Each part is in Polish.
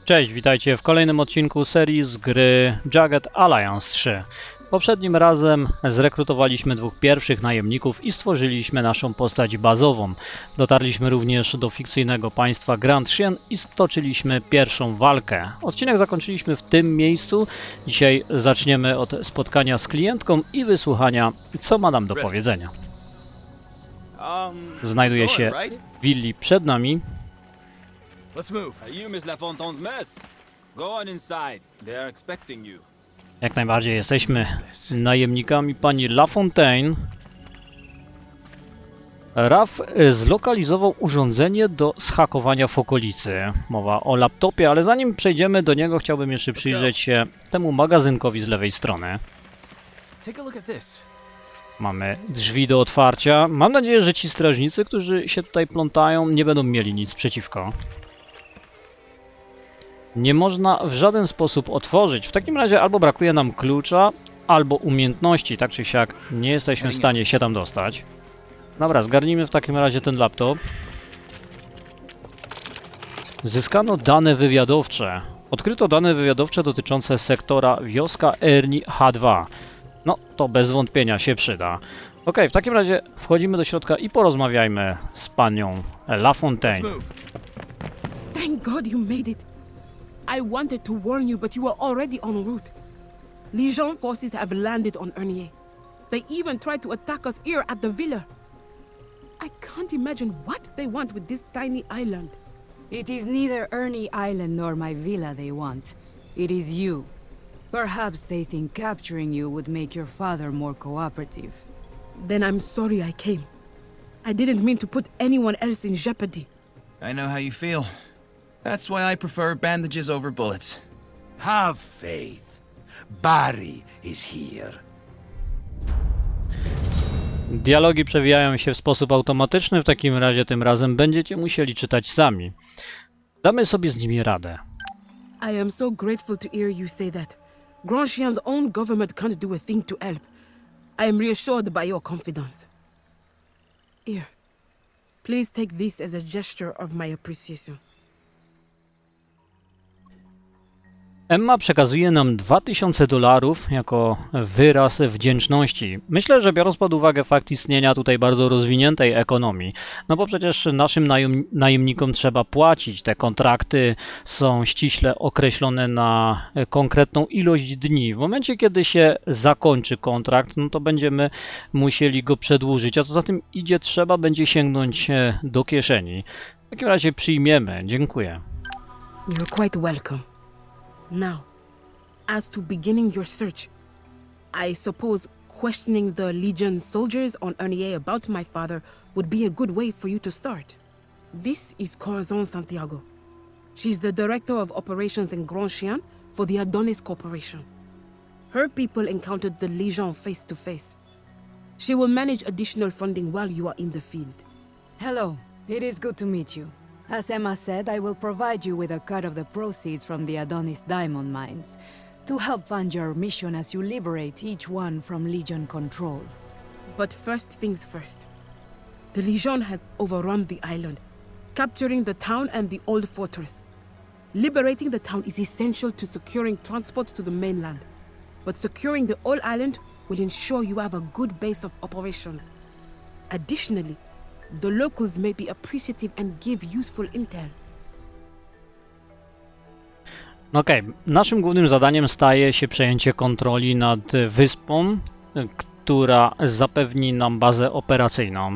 Cześć, witajcie w kolejnym odcinku serii z gry Jagged Alliance 3. Poprzednim razem zrekrutowaliśmy dwóch pierwszych najemników i stworzyliśmy naszą postać bazową. Dotarliśmy również do fikcyjnego państwa Grand Chien i stoczyliśmy pierwszą walkę. Odcinek zakończyliśmy w tym miejscu. Dzisiaj zaczniemy od spotkania z klientką i wysłuchania, co ma nam do powiedzenia. Znajduje się w willi przed nami. Let's move. Are you Miss LaFontaine's mess? Go on inside. They are expecting you. Jak najbardziej jesteśmy najemnikami pani LaFontaine. Raf zlokalizował urządzenie do zhakowania w okolicy. Mowa o laptopie, ale zanim przejdziemy do niego, chciałbym jeszcze przyjrzeć się temu magazynkowi z lewej strony. Take a look at this. Mamy drzwi do otwarcia. Mam nadzieję, że ci strażnicy, którzy się tutaj plątają, nie będą mieli nic przeciwko. Nie można w żaden sposób otworzyć. W takim razie albo brakuje nam klucza, albo umiejętności. Tak czy siak nie jesteśmy w stanie się tam dostać. Dobra, zgarnijmy w takim razie ten laptop. Zyskano dane wywiadowcze. Odkryto dane wywiadowcze dotyczące sektora wioska Ernie H2. No, to bez wątpienia się przyda. Ok, w takim razie wchodzimy do środka i porozmawiajmy z panią LaFontaine. Thank God you made it. I wanted to warn you, but you were already en route. Legion forces have landed on Ernier. They even tried to attack us here at the villa. I can't imagine what they want with this tiny island. It is neither Ernie Island nor my villa they want. It is you. Perhaps they think capturing you would make your father more cooperative. Then I'm sorry I came. I didn't mean to put anyone else in jeopardy. I know how you feel. That's why I prefer bandages over bullets. Have faith. Barry is here. Dialogi przewijają się w sposób automatyczny, w takim razie tym razem będziecie musieli czytać sami. Damy sobie z nimi radę. I am so grateful to hear you say that. Grand Chien's own government can't do a thing to help. I am reassured by your confidence. Here, please take this as a gesture of my appreciation. Emma przekazuje nam $2000 jako wyraz wdzięczności. Myślę, że biorąc pod uwagę fakt istnienia tutaj bardzo rozwiniętej ekonomii, no bo przecież naszym najemnikom trzeba płacić. Te kontrakty są ściśle określone na konkretną ilość dni. W momencie, kiedy się zakończy kontrakt, no to będziemy musieli go przedłużyć, a co za tym idzie, trzeba będzie sięgnąć do kieszeni. W takim razie przyjmiemy. Dziękuję. You're quite welcome. Now, as to beginning your search, I suppose questioning the Legion soldiers on Ernier about my father would be a good way for you to start. This is Corazon Santiago. She's the director of operations in Grand Chien for the Adonis Corporation. Her people encountered the Legion face to face. She will manage additional funding while you are in the field. Hello, it is good to meet you. As Emma said, I will provide you with a cut of the proceeds from the Adonis diamond mines to help fund your mission as you liberate each one from Legion control. But first things first. The Legion has overrun the island, capturing the town and the old fortress. Liberating the town is essential to securing transport to the mainland, but securing the old island will ensure you have a good base of operations. Additionally, the locals may be appreciative and give useful intel. Okej, naszym głównym zadaniem staje się przejęcie kontroli nad wyspą, która zapewni nam bazę operacyjną.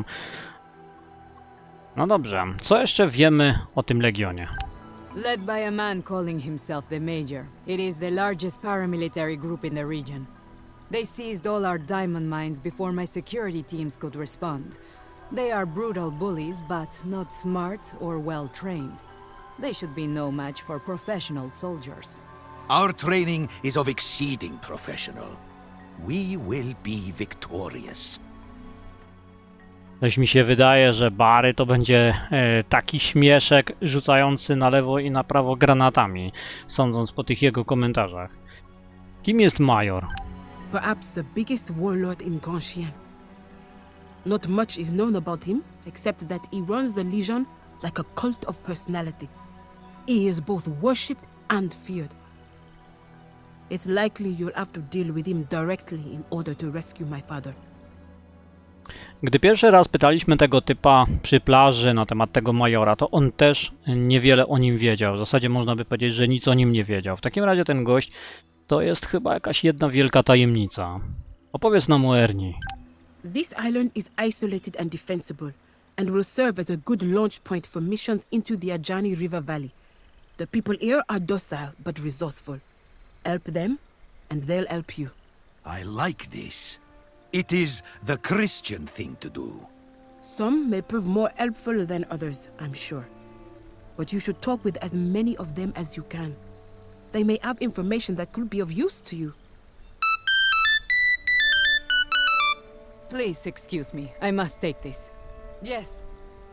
No dobrze, co jeszcze wiemy o tym Legionie? Led by a man calling himself the Major, it is the largest paramilitary group in the region. They seized all our diamond mines before my security teams could respond. They are brutal bullies, but not smart or well-trained. They should be no match for professional soldiers. Our training is of exceeding professional. We will be victorious. Coś mi się wydaje, że Barry to będzie taki śmieszek rzucający na lewo i na prawo granatami, sądząc po tych jego komentarzach. Kim jest Major? Perhaps the biggest warlord in Grand Chien. Not much is known about him, except that he runs the Legion like a cult of personality. He is both worshipped and feared. It's likely you'll have to deal with him directly in order to rescue my father. Gdy pierwszy raz pytaliśmy tego typa przy plaży na temat tego majora, to on też niewiele o nim wiedział. W zasadzie można by powiedzieć, że nic o nim nie wiedział. W takim razie ten gość to jest chyba jakaś jedna wielka tajemnica. Opowiedz nam o Ernie. This island is isolated and defensible, and will serve as a good launch point for missions into the Ajani River Valley. The people here are docile but resourceful. Help them, and they'll help you. I like this. It is the Christian thing to do. Some may prove more helpful than others, I'm sure. But you should talk with as many of them as you can. They may have information that could be of use to you. Please excuse me. I must take this. Yes.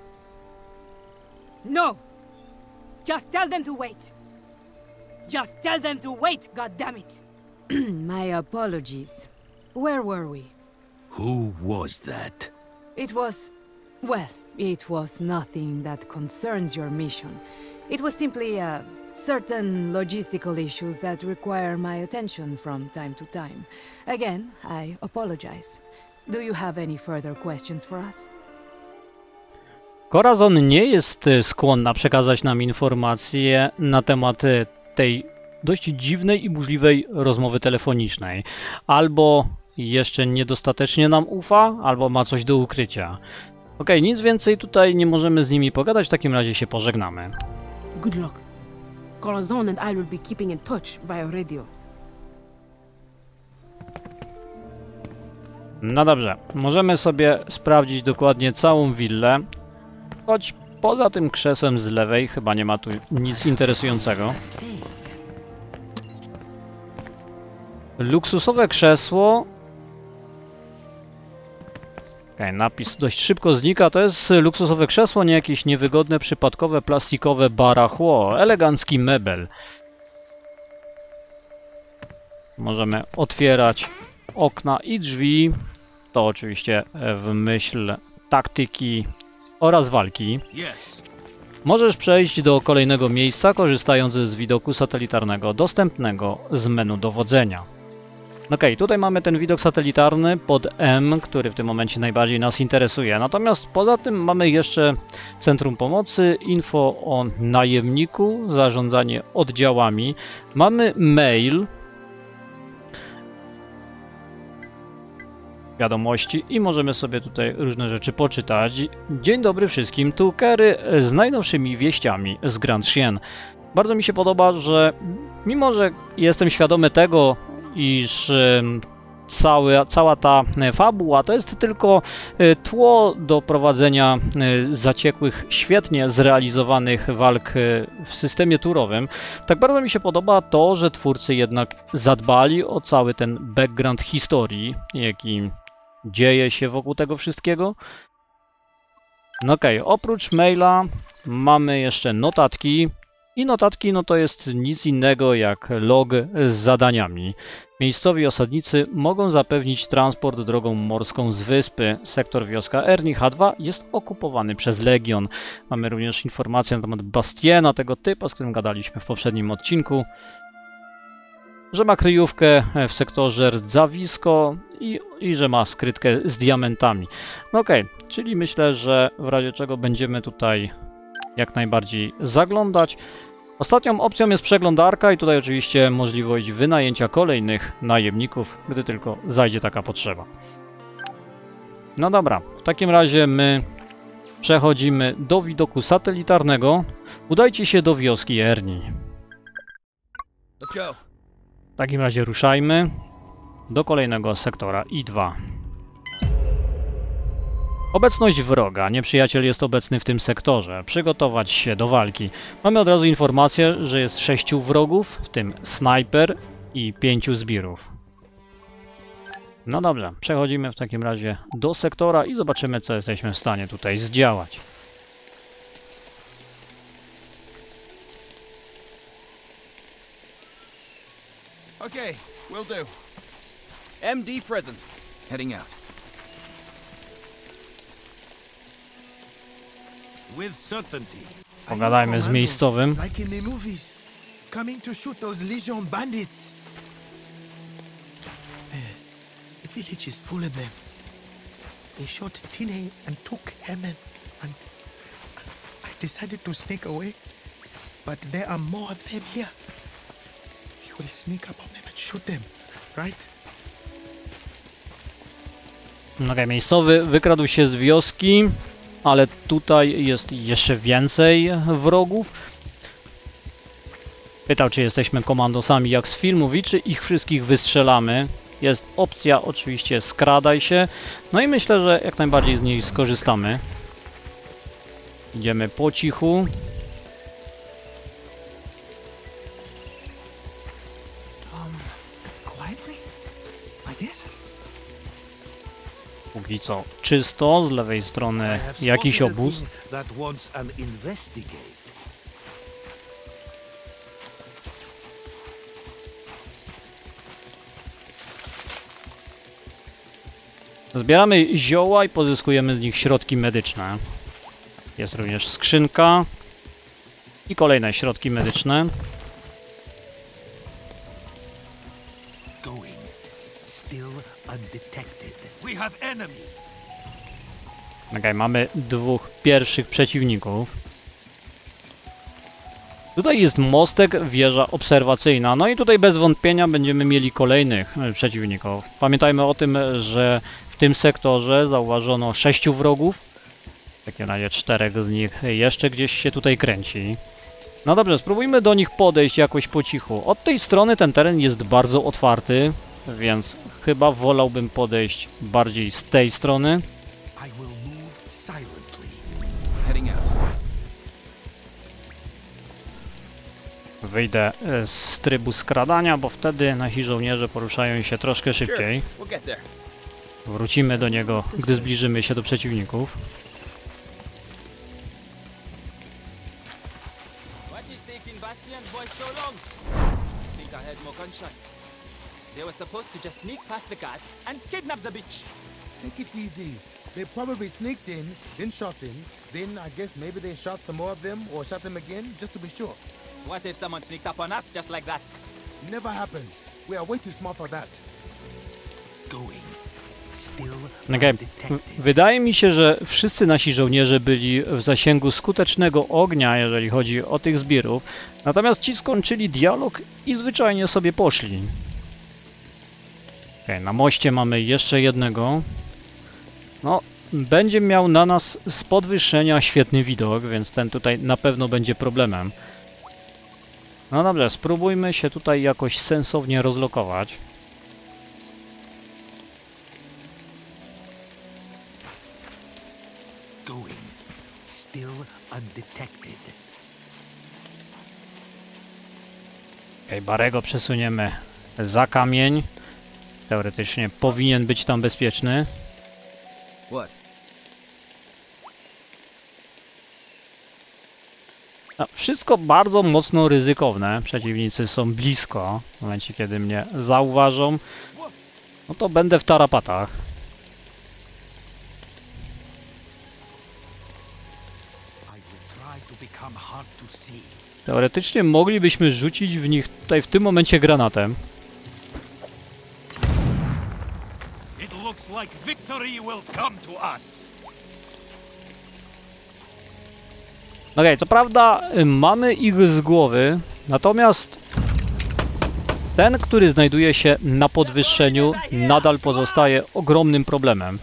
No! Just tell them to wait! Just tell them to wait, goddammit! My apologies. Where were we? Who was that? It was... well, it was nothing that concerns your mission. It was simply, certain logistical issues that require my attention from time to time. Again, I apologize. Do you have any further questions for us? Corazon nie jest skłonna przekazać nam informacje na temat tej dość dziwnej i burzliwej rozmowy telefonicznej. Albo jeszcze niedostatecznie nam ufa, albo ma coś do ukrycia. Okej, nic więcej tutaj nie możemy z nimi pogadać, w takim razie się pożegnamy. Good luck. Corazon and I will be keeping in touch via radio. No dobrze, możemy sobie sprawdzić dokładnie całą willę, choć poza tym krzesłem z lewej chyba nie ma tu nic interesującego. Luksusowe krzesło. Okej, napis dość szybko znika. To jest luksusowe krzesło, nie jakieś niewygodne, przypadkowe, plastikowe barachło. Elegancki mebel. Możemy otwierać okna i drzwi. To oczywiście w myśl taktyki oraz walki. Możesz przejść do kolejnego miejsca, korzystając z widoku satelitarnego dostępnego z menu dowodzenia. Okej, tutaj mamy ten widok satelitarny pod M, który w tym momencie najbardziej nas interesuje. Natomiast poza tym mamy jeszcze Centrum Pomocy, info o najemniku, zarządzanie oddziałami. Mamy mail, wiadomości i możemy sobie tutaj różne rzeczy poczytać. Dzień dobry wszystkim, tu Kerry z najnowszymi wieściami z Grand Chien. Bardzo mi się podoba, że mimo, że jestem świadomy tego, iż cała ta fabuła to jest tylko tło do prowadzenia zaciekłych, świetnie zrealizowanych walk w systemie turowym, tak bardzo mi się podoba to, że twórcy jednak zadbali o cały ten background historii, jaki dzieje się wokół tego wszystkiego. No okej, oprócz maila mamy jeszcze notatki. I notatki no to jest nic innego jak log z zadaniami. Miejscowi osadnicy mogą zapewnić transport drogą morską z wyspy. Sektor wioska Ernie H2 jest okupowany przez Legion. Mamy również informacje na temat Bastiena, tego typa, z którym gadaliśmy w poprzednim odcinku. Że ma kryjówkę w sektorze Rdzawisko i że ma skrytkę z diamentami. No okej, czyli myślę, że w razie czego będziemy tutaj jak najbardziej zaglądać. Ostatnią opcją jest przeglądarka i tutaj oczywiście możliwość wynajęcia kolejnych najemników, gdy tylko zajdzie taka potrzeba. No dobra, w takim razie my przechodzimy do widoku satelitarnego. Udajcie się do wioski Ernie. Let's go. W takim razie ruszajmy do kolejnego sektora I2. Obecność wroga. Nieprzyjaciel jest obecny w tym sektorze. Przygotować się do walki. Mamy od razu informację, że jest 6 wrogów, w tym snajper i 5 zbirów. No dobrze, przechodzimy w takim razie do sektora i zobaczymy, co jesteśmy w stanie tutaj zdziałać. Okay, will do. MD present. Heading out. With certainty. Pogadajmy z miejscowym. Like in the movies. coming to shoot those Legion bandits. The village is full of them. They shot Tine and took Hammond, and I decided to sneak away. But there are more of them here. We will sneak up on them and shoot them, right? Okej, miejscowy wykradł się z wioski, ale tutaj jest jeszcze więcej wrogów. Pytał, czy jesteśmy komandosami jak z filmów i czy ich wszystkich wystrzelamy. Jest opcja oczywiście skradaj się. No i myślę, że jak najbardziej z niej skorzystamy. Idziemy po cichu. Quietly? Like this? Póki co czysto, z lewej strony jakiś obóz. That wants an investigate. Zbieramy zioła i pozyskujemy z nich środki medyczne. Jest również skrzynka i kolejne środki medyczne. Going. Still undetected. We have enemy. Okej, mamy dwóch pierwszych przeciwników. Tutaj jest mostek, wieża obserwacyjna. No i tutaj bez wątpienia będziemy mieli kolejnych przeciwników. Pamiętajmy o tym, że w tym sektorze zauważono 6 wrogów. W takim razie 4 z nich jeszcze gdzieś się tutaj kręci. No dobrze, spróbujmy do nich podejść jakoś po cichu. Od tej strony ten teren jest bardzo otwarty, więc chyba wolałbym podejść bardziej z tej strony. I will move silently. Heading out. Wyjdę z trybu skradania, bo wtedy nasi żołnierze poruszają się troszkę szybciej. We'll get there. Wrócimy do niego, gdy zbliżymy się do przeciwników. What is taking Bastion's boys so long? Think I had more gunshots. They were supposed to just sneak past the guard and kidnap the bitch. Take it easy. They probably sneaked in, then shot him. Then I guess maybe they shot some more of them or shot them again just to be sure. What if someone sneaks up on us just like that? Never happened. We are way too smart for that. Going. Still Okay. undetected. Wydaje mi się, że wszyscy nasi żołnierze byli w zasięgu skutecznego ognia, jeżeli chodzi o tych zbirów. Natomiast ci skończyli dialog i zwyczajnie sobie poszli. Okay, na moście mamy jeszcze jednego. No, będzie miał na nas z podwyższenia świetny widok, więc ten tutaj na pewno będzie problemem. No dobrze, spróbujmy się tutaj jakoś sensownie rozlokować. Going. Still undetected. Okay, Barego przesuniemy za kamień. Teoretycznie powinien być tam bezpieczny. What? No, wszystko bardzo mocno ryzykowne. Przeciwnicy są blisko. W momencie, kiedy mnie zauważą, no to będę w tarapatach. I will try to become hard to see. Teoretycznie moglibyśmy rzucić w nich tutaj w tym momencie granatem. It looks like victory will come to us. Okej, co prawda mamy ich z głowy, natomiast ten, który znajduje się na podwyższeniu, nadal pozostaje ogromnym problemem.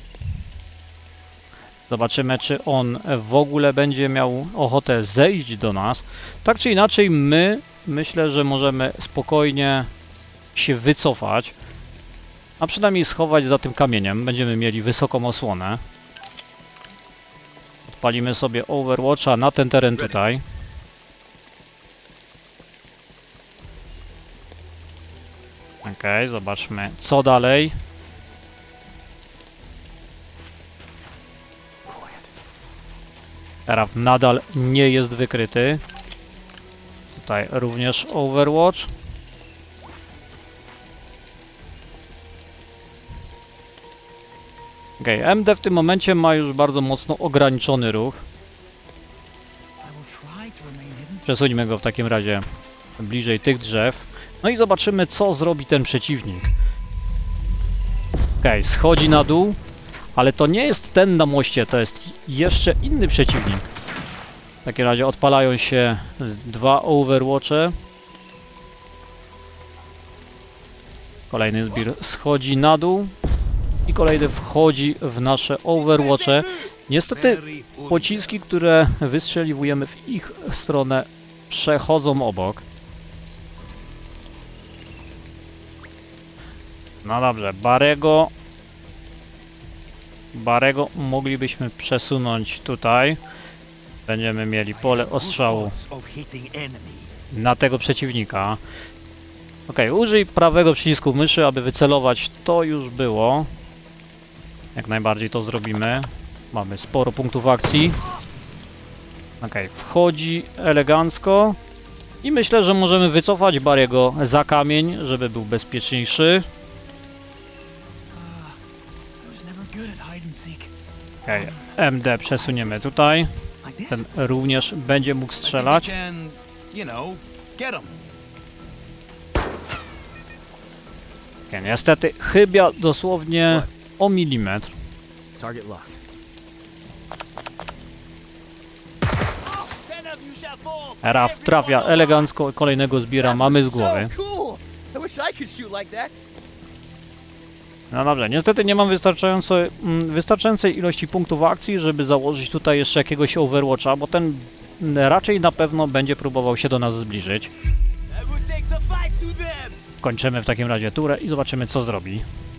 Zobaczymy, czy on w ogóle będzie miał ochotę zejść do nas. Tak czy inaczej, myślę, że możemy spokojnie się wycofać, a przynajmniej schować za tym kamieniem. Będziemy mieli wysoką osłonę. Odpalimy sobie Overwatcha na ten teren tutaj. Okej, zobaczmy co dalej. Teraz nadal nie jest wykryty. Tutaj również Overwatch. Okej, MD w tym momencie ma już bardzo mocno ograniczony ruch. Przesuńmy go w takim razie bliżej tych drzew. No i zobaczymy, co zrobi ten przeciwnik. Okej, schodzi na dół, ale to nie jest ten na moście, to jest jeszcze inny przeciwnik. W takim razie odpalają się 2 Overwatche. Kolejny zbir schodzi na dół i kolejny wchodzi w nasze Overwatche. Niestety pociski, które wystrzeliwujemy w ich stronę, przechodzą obok. No dobrze, Barego moglibyśmy przesunąć tutaj. Będziemy mieli pole ostrzału na tego przeciwnika. Ok, użyj prawego przycisku myszy, aby wycelować. To już było. Jak najbardziej to zrobimy. Mamy sporo punktów akcji. Ok, wchodzi elegancko. I myślę, że możemy wycofać Barry'ego za kamień, żeby był bezpieczniejszy. Ok, MD przesuniemy tutaj. Ten również będzie mógł strzelać. Okay, niestety chyba dosłownie o milimetr. Raf trafia elegancko, kolejnego zbiera, mamy z głowy. No dobrze, niestety nie mam wystarczającej ilości punktów akcji, żeby założyć tutaj jeszcze jakiegoś Overwatcha, bo ten raczej na pewno będzie próbował się do nas zbliżyć. Kończymy w takim razie turę i zobaczymy, co zrobi.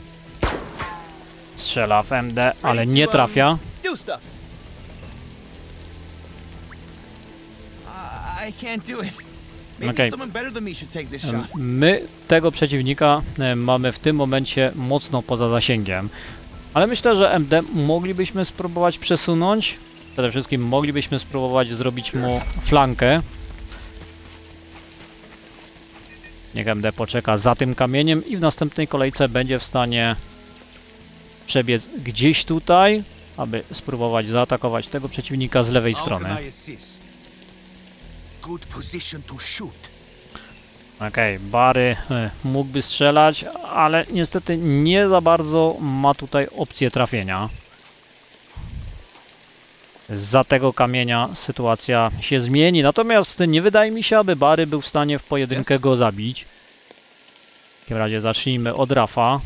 Strzela w MD, ale nie trafia. Okay. My tego przeciwnika mamy w tym momencie mocno poza zasięgiem. Ale myślę, że MD moglibyśmy spróbować przesunąć. Przede wszystkim moglibyśmy spróbować zrobić mu flankę. Niech MD poczeka za tym kamieniem i w następnej kolejce będzie w stanie przebiec gdzieś tutaj, aby spróbować zaatakować tego przeciwnika z lewej strony. Okej, Barry mógłby strzelać, ale niestety nie za bardzo ma tutaj opcję trafienia. Zza tego kamienia sytuacja się zmieni, natomiast nie wydaje mi się, aby Barry był w stanie w pojedynkę go zabić. W takim razie zacznijmy od Rafa.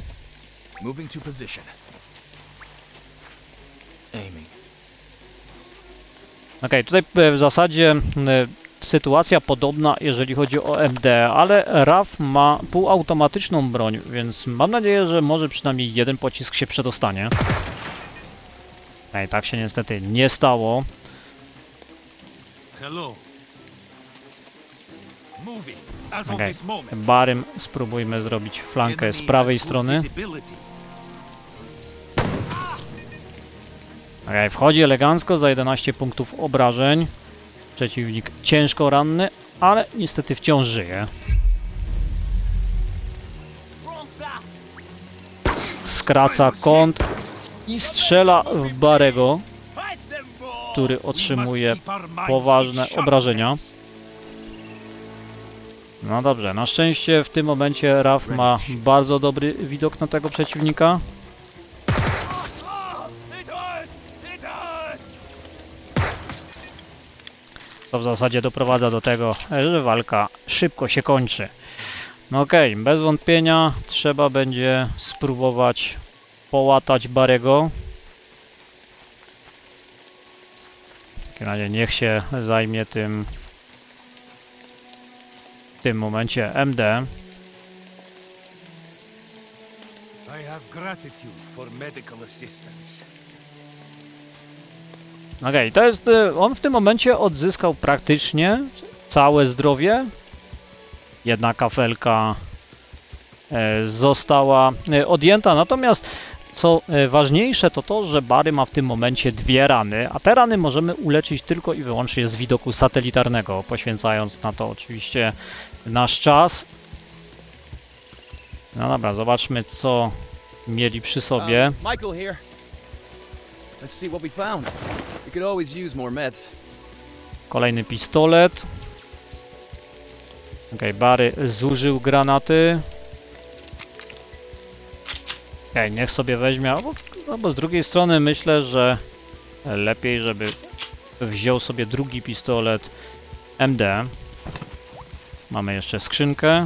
Okej, tutaj w zasadzie sytuacja podobna, jeżeli chodzi o MD, ale Raf ma półautomatyczną broń, więc mam nadzieję, że może przynajmniej jeden pocisk się przedostanie. Ej, tak się niestety nie stało. Okay. Barym spróbujmy zrobić flankę z prawej strony. Okay, wchodzi elegancko za 11 punktów obrażeń. Przeciwnik ciężko ranny, ale niestety wciąż żyje. Skraca kąt i strzela w Barry'ego, który otrzymuje poważne obrażenia. No dobrze, na szczęście w tym momencie Raf ma bardzo dobry widok na tego przeciwnika. To w zasadzie doprowadza do tego, że walka szybko się kończy. No okej, bez wątpienia trzeba będzie spróbować połatać Barry'ego. W takim razie niech się zajmie tym w tym momencie MD. Okej, to jest, on w tym momencie odzyskał praktycznie całe zdrowie. Jedna kafelka została odjęta, natomiast co ważniejsze to to, że Barry ma w tym momencie 2 rany, a te rany możemy uleczyć tylko i wyłącznie z widoku satelitarnego, poświęcając na to oczywiście nasz czas. No dobra, zobaczmy, co mieli przy sobie. Michael here. Let's see what we found. We could always use more meds. Kolejny pistolet. Okej, Barry zużył granaty. Okej, niech sobie weźmie, albo z drugiej strony myślę, że lepiej, żeby wziął sobie drugi pistolet MD. Mamy jeszcze skrzynkę.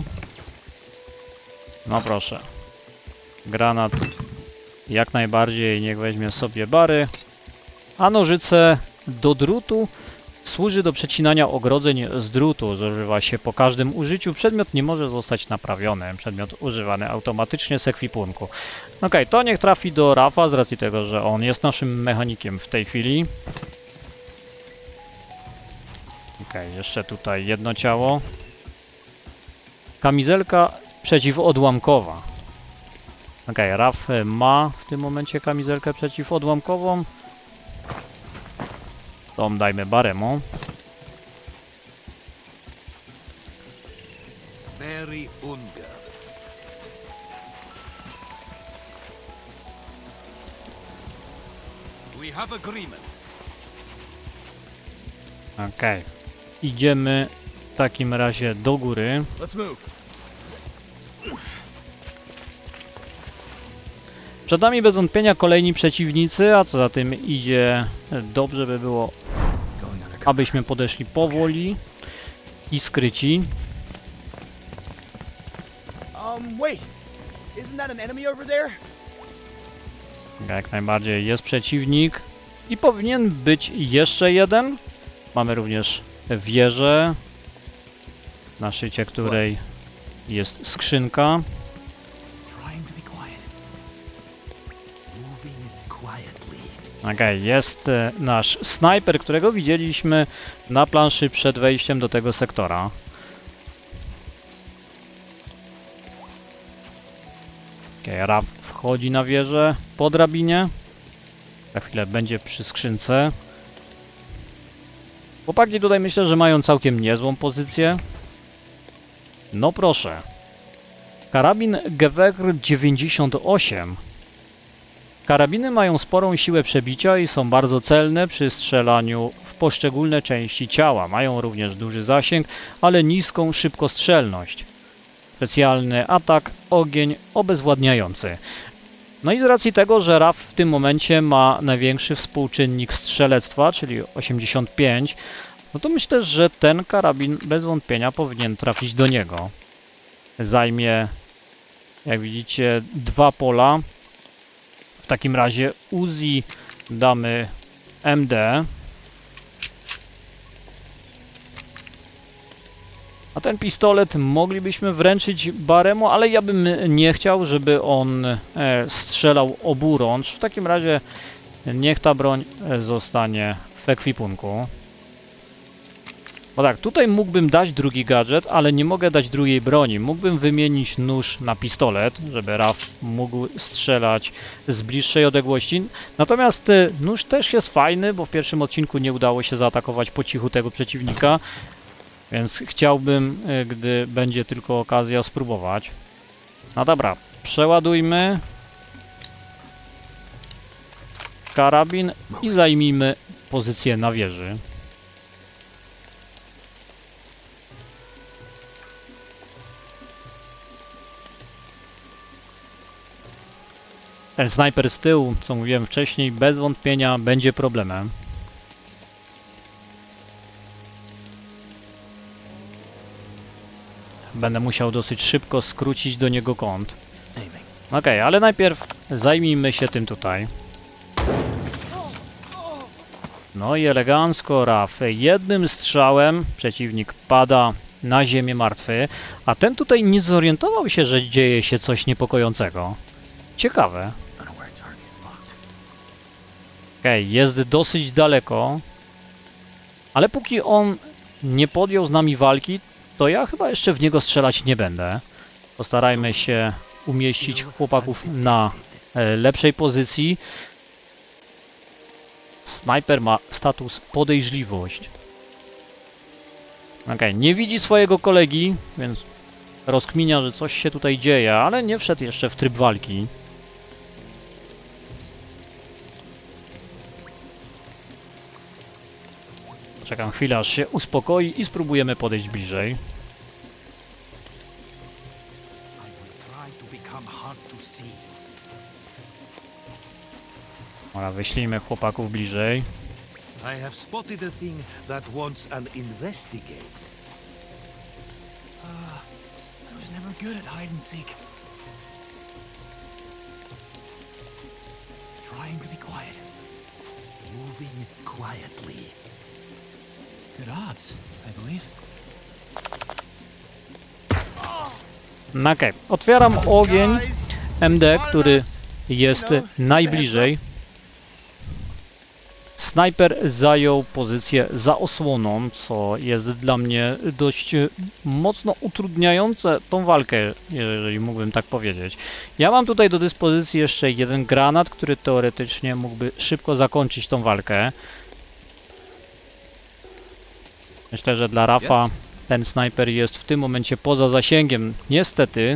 No proszę. Granat jak najbardziej niech weźmie sobie Barry. A nożyce do drutu służy do przecinania ogrodzeń z drutu. Zużywa się po każdym użyciu. Przedmiot nie może zostać naprawiony. Przedmiot używany automatycznie z ekwipunku. Okej, to niech trafi do Rafa z racji tego, że on jest naszym mechanikiem w tej chwili. Okej, jeszcze tutaj jedno ciało. Kamizelka przeciwodłamkowa. Okej, Raf ma w tym momencie kamizelkę przeciwodłamkową. Tą dajmy Baremu. Very Unger. We have agreement. Okej. Idziemy w takim razie do góry. Let's move. Przed nami bez wątpienia kolejni przeciwnicy, a co za tym idzie, dobrze by było, abyśmy podeszli powoli i skryci. Wait. Isn't that an enemy over there? Jak najbardziej jest przeciwnik i powinien być jeszcze jeden. Mamy również wieżę, na szczycie której jest skrzynka. Okej, jest nasz snajper, którego widzieliśmy na planszy przed wejściem do tego sektora. Okej, Raf wchodzi na wieżę po drabinie. Za chwilę będzie przy skrzynce. Chłopaki tutaj myślę, że mają całkiem niezłą pozycję. No proszę. Karabin Gewehr 98. Karabiny mają sporą siłę przebicia i są bardzo celne przy strzelaniu w poszczególne części ciała. Mają również duży zasięg, ale niską szybkostrzelność. Specjalny atak, ogień obezwładniający. No i z racji tego, że Raf w tym momencie ma największy współczynnik strzelectwa, czyli 85, no to myślę, że ten karabin bez wątpienia powinien trafić do niego. Zajmie, jak widzicie, 2 pola. W takim razie Uzi damy MD. A ten pistolet moglibyśmy wręczyć Baremu, ale ja bym nie chciał, żeby on strzelał oburącz. W takim razie niech ta broń zostanie w ekwipunku. Bo tak, tutaj mógłbym dać drugi gadżet, ale nie mogę dać drugiej broni. Mógłbym wymienić nóż na pistolet, żeby Raf mógł strzelać z bliższej odległości. Natomiast nóż też jest fajny, bo w pierwszym odcinku nie udało się zaatakować po cichu tego przeciwnika. Więc chciałbym, gdy będzie tylko okazja, spróbować. No dobra, przeładujmy karabin i zajmijmy pozycję na wieży. Ten snajper z tyłu, co mówiłem wcześniej, bez wątpienia będzie problemem. Będę musiał dosyć szybko skrócić do niego kąt. Okej, ale najpierw zajmijmy się tym tutaj. No i elegancko, Raf. Jednym strzałem przeciwnik pada na ziemię martwy, a ten tutaj nie zorientował się, że dzieje się coś niepokojącego. Ciekawe. Okej, jest dosyć daleko, ale póki on nie podjął z nami walki, to ja chyba jeszcze w niego strzelać nie będę. Postarajmy się umieścić chłopaków na lepszej pozycji. Snajper ma status podejrzliwość. Okej, nie widzi swojego kolegi, więc rozkminia, że coś się tutaj dzieje, ale nie wszedł jeszcze w tryb walki. Czekam chwilę, aż się uspokoi i spróbujemy podejść bliżej. Dobra, wyślijmy chłopaków bliżej. I have spotted a thing that wants an investigate. I was never good at hide and seek. Trying to be quiet. Moving quietly. Good odds, I believe. Okej, otwieram ogień. MD, który jest najbliżej. Snajper zajął pozycję za osłoną, co jest dla mnie dość mocno utrudniające tą walkę, jeżeli mógłbym tak powiedzieć. Ja mam tutaj do dyspozycji jeszcze jeden granat, który teoretycznie mógłby szybko zakończyć tą walkę. Myślę, że dla Rafa ten snajper jest w tym momencie poza zasięgiem. Niestety.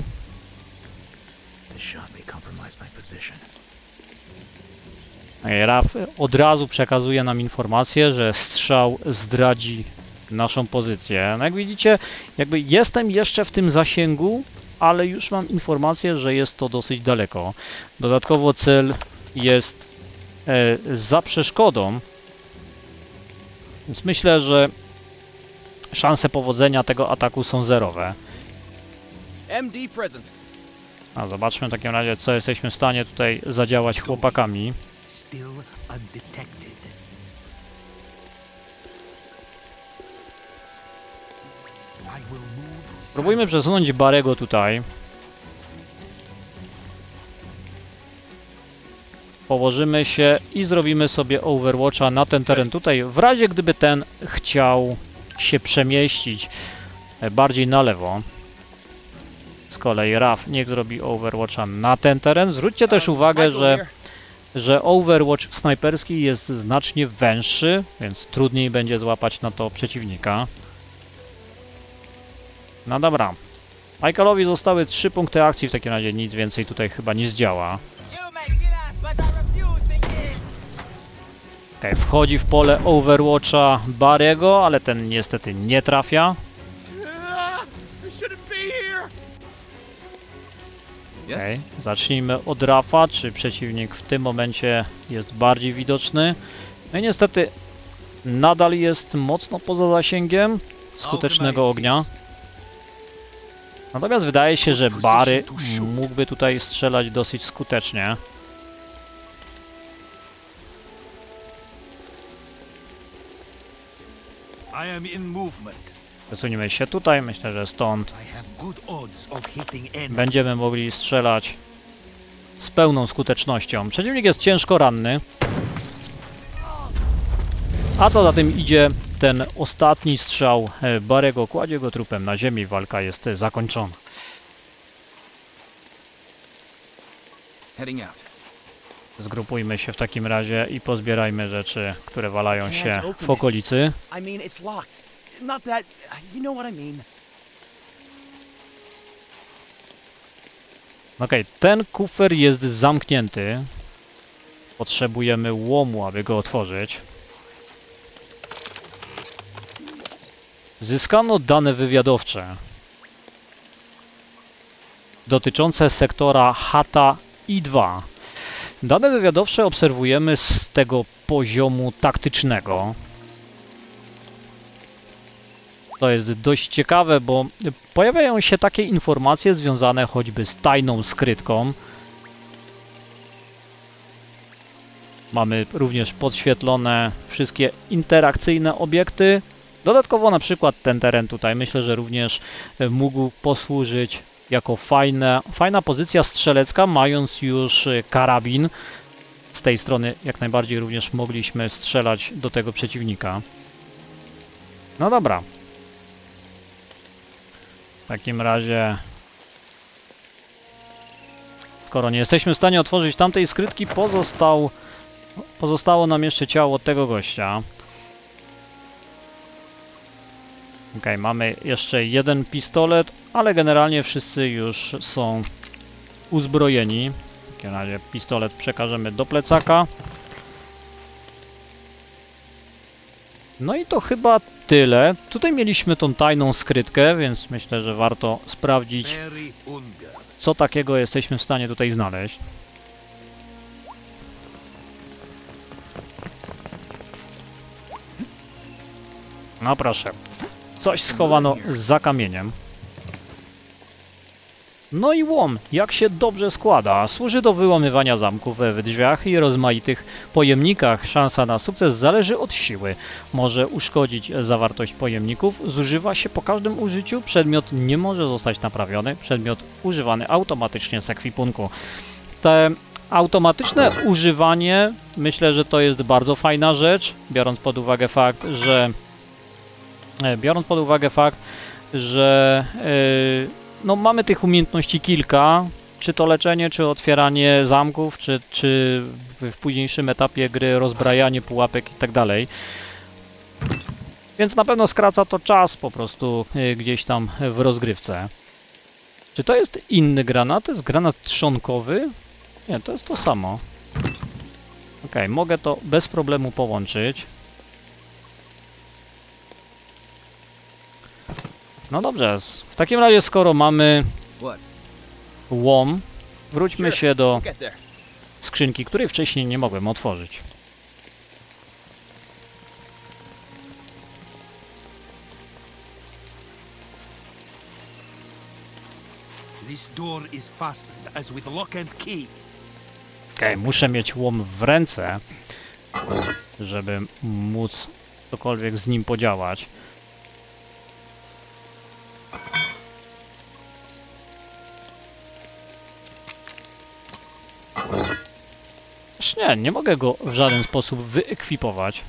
Raf od razu przekazuje nam informację, że strzał zdradzi naszą pozycję. No jak widzicie, jakby jestem jeszcze w tym zasięgu, ale już mam informację, że jest to dosyć daleko. Dodatkowo cel jest za przeszkodą, więc myślę, że szanse powodzenia tego ataku są zerowe. MD present. A zobaczmy w takim razie, co jesteśmy w stanie tutaj zadziałać chłopakami. Still undetected. Spróbujmy przesunąć Barego tutaj. Położymy się i zrobimy sobie Overwatcha na ten teren tutaj, w razie gdyby ten chciał się przemieścić bardziej na lewo. Z kolei Raf niech zrobi Overwatcha na ten teren. Zwróćcie też uwagę, że Overwatch snajperski jest znacznie węższy, więc trudniej będzie złapać na to przeciwnika. No dobra. Michaelowi zostały 3 punkty akcji, w takim razie nic więcej tutaj chyba nie zdziała. Okej, wchodzi w pole Overwatcha Barego, ale ten niestety nie trafia. Okej, zacznijmy od Rafa, czy przeciwnik w tym momencie jest bardziej widoczny. No i niestety nadal jest mocno poza zasięgiem skutecznego ognia. Natomiast wydaje się, że Barry mógłby tutaj strzelać dosyć skutecznie. Przesunimy się tutaj, myślę, że stąd będziemy mogli strzelać z pełną skutecznością. Przeciwnik jest ciężko ranny. A co za tym idzie, ten ostatni strzał Barego kładzie go trupem na ziemi, walka jest zakończona. Zgrupujmy się w takim razie i pozbierajmy rzeczy, które walają się w okolicy. Okej, ten kufer jest zamknięty. Potrzebujemy łomu, aby go otworzyć. Zyskano dane wywiadowcze dotyczące sektora Hata I-2. Dane wywiadowcze obserwujemy z tego poziomu taktycznego. To jest dość ciekawe, bo pojawiają się takie informacje związane choćby z tajną skrytką. Mamy również podświetlone wszystkie interakcyjne obiekty. Dodatkowo na przykład ten teren tutaj myślę, że również mógł posłużyć jako fajna pozycja strzelecka, mając już karabin. Z tej strony jak najbardziej również mogliśmy strzelać do tego przeciwnika. No dobra. W takim razie, skoro nie jesteśmy w stanie otworzyć tamtej skrytki, pozostało nam jeszcze ciało tego gościa. Okej, mamy jeszcze jeden pistolet, ale generalnie wszyscy już są uzbrojeni. W takim razie pistolet przekażemy do plecaka. No i to chyba tyle. Tutaj mieliśmy tą tajną skrytkę, więc myślę, że warto sprawdzić, co takiego jesteśmy w stanie tutaj znaleźć. No proszę. Coś schowano za kamieniem. No i łom, jak się dobrze składa, służy do wyłamywania zamków w drzwiach i rozmaitych pojemnikach. Szansa na sukces zależy od siły. Może uszkodzić zawartość pojemników, zużywa się po każdym użyciu, przedmiot nie może zostać naprawiony, przedmiot używany automatycznie z ekwipunku. Te automatyczne używanie, myślę, że to jest bardzo fajna rzecz, biorąc pod uwagę fakt, że no mamy tych umiejętności kilka, czy to leczenie, czy otwieranie zamków, czy w późniejszym etapie gry rozbrajanie pułapek i tak dalej. Więc na pewno skraca to czas po prostu gdzieś tam w rozgrywce. Czy to jest inny granat? To jest granat trzonkowy? Nie, to jest to samo. Ok, mogę to bez problemu połączyć. No dobrze, w takim razie skoro mamy łom, wróćmy się do skrzynki, której wcześniej nie mogłem otworzyć. Okej, muszę mieć łom w ręce, żeby móc cokolwiek z nim podziałać. Nie mogę go w żaden sposób wyekwipować.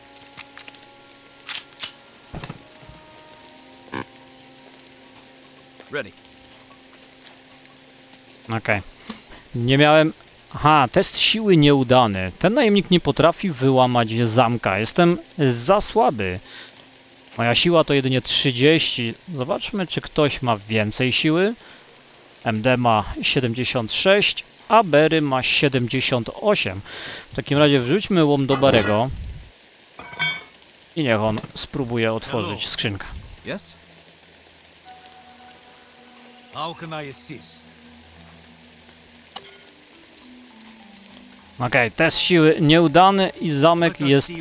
Okej. Nie miałem... Aha, test siły nieudany. Ten najemnik nie potrafi wyłamać zamka. Jestem za słaby. Moja siła to jedynie 30. Zobaczmy, czy ktoś ma więcej siły. MD ma 76. A Barry ma 78. W takim razie wrzućmy łom do Barry'ego. I niech on spróbuje otworzyć skrzynkę. Yes? How can I assist? Okej, test siły nieudany i zamek jest...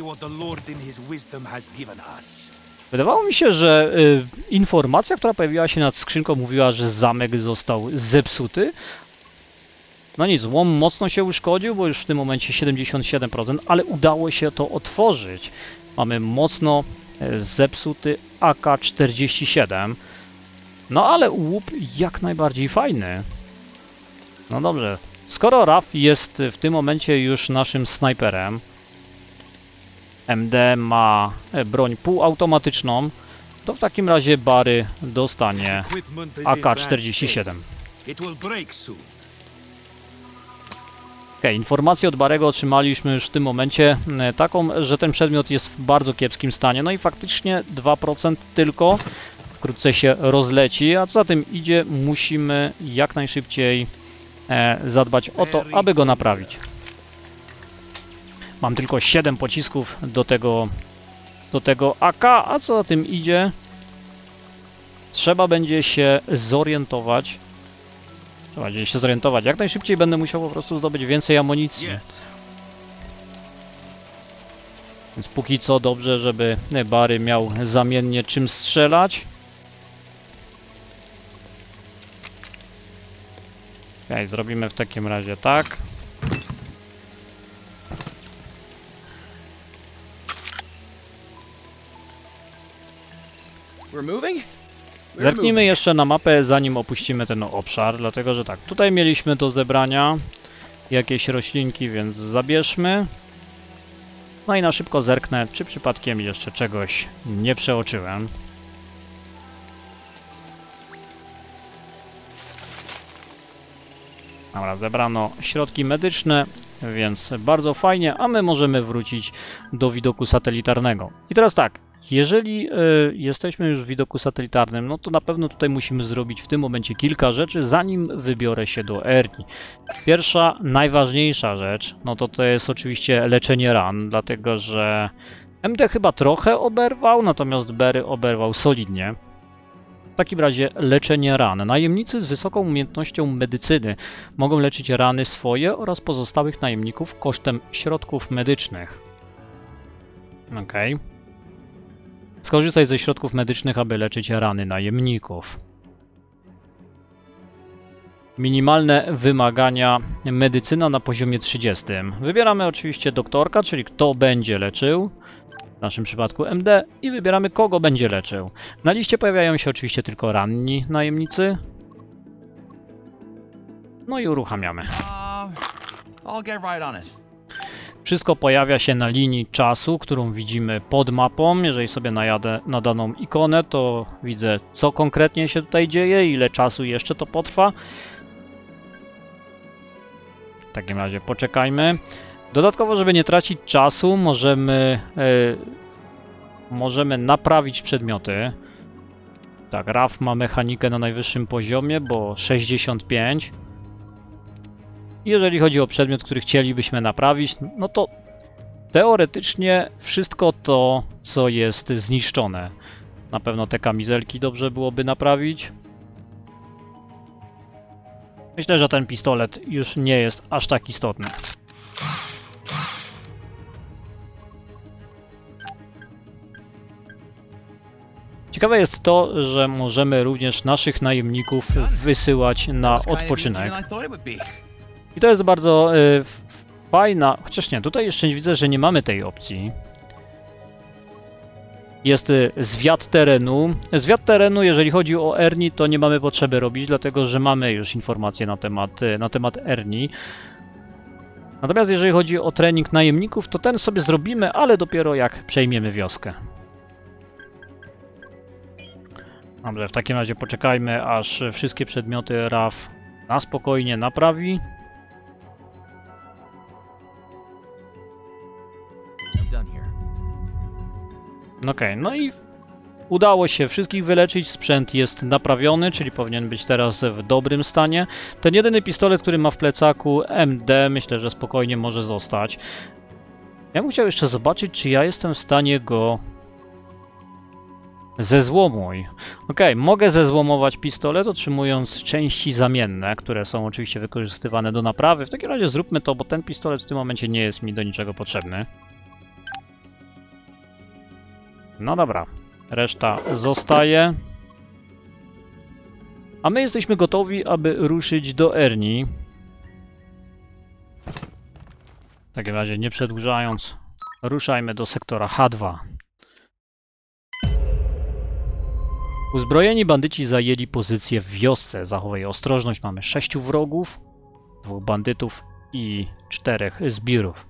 Wydawało mi się, że informacja, która pojawiła się nad skrzynką, mówiła, że zamek został zepsuty. No nic, łom mocno się uszkodził, bo już w tym momencie 77%, ale udało się to otworzyć. Mamy mocno zepsuty AK-47. No ale łup jak najbardziej fajny. No dobrze, skoro Raf jest w tym momencie już naszym snajperem, MD ma broń półautomatyczną, to w takim razie Barry dostanie AK-47. Informację od Barry'ego otrzymaliśmy już w tym momencie taką, że ten przedmiot jest w bardzo kiepskim stanie. No i faktycznie 2% tylko wkrótce się rozleci, a co za tym idzie, musimy jak najszybciej zadbać o to, aby go naprawić. Mam tylko 7 pocisków do tego AK, a co za tym idzie, trzeba będzie się zorientować. Jak najszybciej będę musiał po prostu zdobyć więcej amunicji. Więc póki co dobrze, żeby Barry miał zamiennie czym strzelać. Okej, zrobimy w takim razie tak. Zerknijmy jeszcze na mapę, zanim opuścimy ten obszar, dlatego że tak, tutaj mieliśmy do zebrania jakieś roślinki, więc zabierzmy. No i na szybko zerknę, czy przypadkiem jeszcze czegoś nie przeoczyłem. Dobra, zebrano środki medyczne, więc bardzo fajnie, a my możemy wrócić do widoku satelitarnego. I teraz tak, jeżeli jesteśmy już w widoku satelitarnym, no to na pewno tutaj musimy zrobić w tym momencie kilka rzeczy, zanim wybiorę się do Erni. Pierwsza, najważniejsza rzecz, no to jest oczywiście leczenie ran, dlatego że MD chyba trochę oberwał, natomiast Barry oberwał solidnie. W takim razie leczenie ran. Najemnicy z wysoką umiejętnością medycyny mogą leczyć rany swoje oraz pozostałych najemników kosztem środków medycznych. Okej. Skorzystaj ze środków medycznych, aby leczyć rany najemników. Minimalne wymagania. Medycyna na poziomie 30. Wybieramy oczywiście doktorka, czyli kto będzie leczył. W naszym przypadku MD. I wybieramy, kogo będzie leczył. Na liście pojawiają się oczywiście tylko ranni najemnicy. No i uruchamiamy. I'll get right on it. Wszystko pojawia się na linii czasu, którą widzimy pod mapą. Jeżeli sobie najadę na daną ikonę, to widzę, co konkretnie się tutaj dzieje, ile czasu jeszcze to potrwa. W takim razie poczekajmy. Dodatkowo, żeby nie tracić czasu, możemy naprawić przedmioty. Tak, Raf ma mechanikę na najwyższym poziomie, bo 65. Jeżeli chodzi o przedmiot, który chcielibyśmy naprawić, no to teoretycznie wszystko to, co jest zniszczone. Na pewno te kamizelki dobrze byłoby naprawić. Myślę, że ten pistolet już nie jest aż tak istotny. Ciekawe jest to, że możemy również naszych najemników wysyłać na odpoczynek. I to jest bardzo fajna, chociaż nie, tutaj jeszcze widzę, że nie mamy tej opcji. Jest zwiat terenu. Zwiat terenu, jeżeli chodzi o Erni, to nie mamy potrzeby robić, dlatego że mamy już informacje na temat Erni. Natomiast jeżeli chodzi o trening najemników, to ten sobie zrobimy, ale dopiero jak przejmiemy wioskę. Dobrze, w takim razie poczekajmy, aż wszystkie przedmioty Raf na spokojnie naprawi. Okej, no i udało się wszystkich wyleczyć, sprzęt jest naprawiony, czyli powinien być teraz w dobrym stanie. Ten jedyny pistolet, który ma w plecaku MD, myślę, że spokojnie może zostać. Ja bym chciał jeszcze zobaczyć, czy ja jestem w stanie go zezłomuj. Okej, mogę zezłomować pistolet, otrzymując części zamienne, które są oczywiście wykorzystywane do naprawy. W takim razie zróbmy to, bo ten pistolet w tym momencie nie jest mi do niczego potrzebny. No dobra, reszta zostaje. A my jesteśmy gotowi, aby ruszyć do Erni. W takim razie, nie przedłużając, ruszajmy do sektora H2. Uzbrojeni bandyci zajęli pozycję w wiosce. Zachowaj ostrożność. Mamy 6 wrogów, 2 bandytów i 4 zbirów.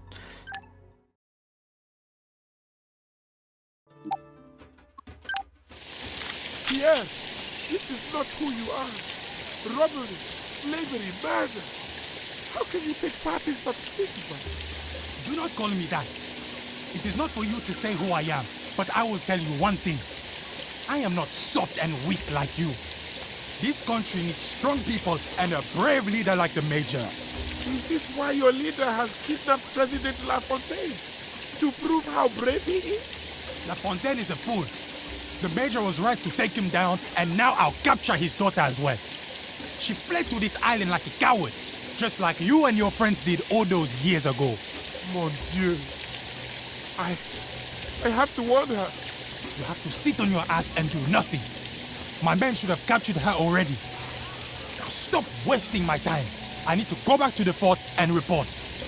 Pierre, this is not who you are. Robbery, slavery, murder. How can you take part in such things, man? Do not call me that. It is not for you to say who I am, but I will tell you one thing. I am not soft and weak like you. This country needs strong people and a brave leader like the Major. Is this why your leader has kidnapped President LaFontaine? To prove how brave he is? LaFontaine is a fool. The Major was right to take him down, and now I'll capture his daughter as well. She fled to this island like a coward, just like you and your friends did all those years ago. Mon Dieu. I have to warn her. You have to sit on your ass and do nothing. My men should have captured her already. Now stop wasting my time. I need to go back to the fort and report.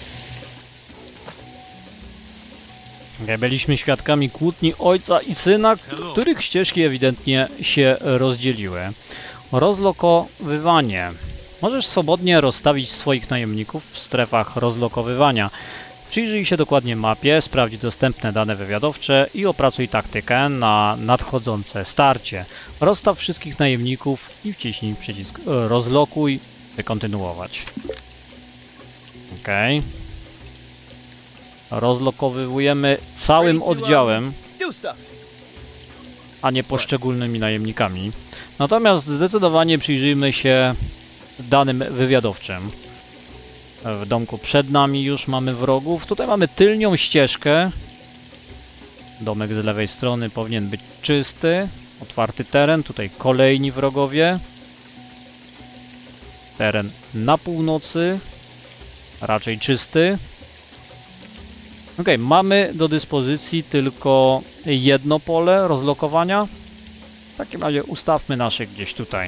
Byliśmy świadkami kłótni ojca i syna, których ścieżki ewidentnie się rozdzieliły. Rozlokowywanie. Możesz swobodnie rozstawić swoich najemników w strefach rozlokowywania. Przyjrzyj się dokładnie mapie, sprawdź dostępne dane wywiadowcze i opracuj taktykę na nadchodzące starcie. Rozstaw wszystkich najemników i wciśnij przycisk rozlokuj, by kontynuować. Okej. Rozlokowujemy całym oddziałem, a nie poszczególnymi najemnikami. Natomiast zdecydowanie przyjrzyjmy się danym wywiadowczym. W domku przed nami już mamy wrogów. Tutaj mamy tylnią ścieżkę. Domek z lewej strony powinien być czysty. Otwarty teren, tutaj kolejni wrogowie. Teren na północy, raczej czysty. Ok, mamy do dyspozycji tylko jedno pole rozlokowania. W takim razie ustawmy nasze gdzieś tutaj.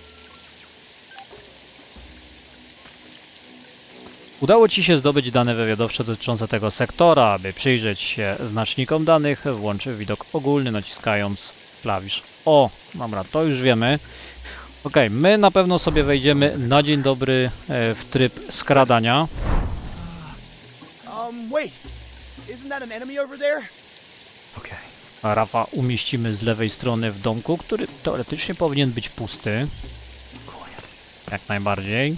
Udało Ci się zdobyć dane wywiadowcze dotyczące tego sektora. Aby przyjrzeć się znacznikom danych, włącz widok ogólny, naciskając klawisz O. Dobra, to już wiemy. Ok, my na pewno sobie wejdziemy na dzień dobry w tryb skradania. Wait. Isn't that an enemy over there? Okay. A Rafa umieścimy z lewej strony w domku, który teoretycznie powinien być pusty. Jak najbardziej.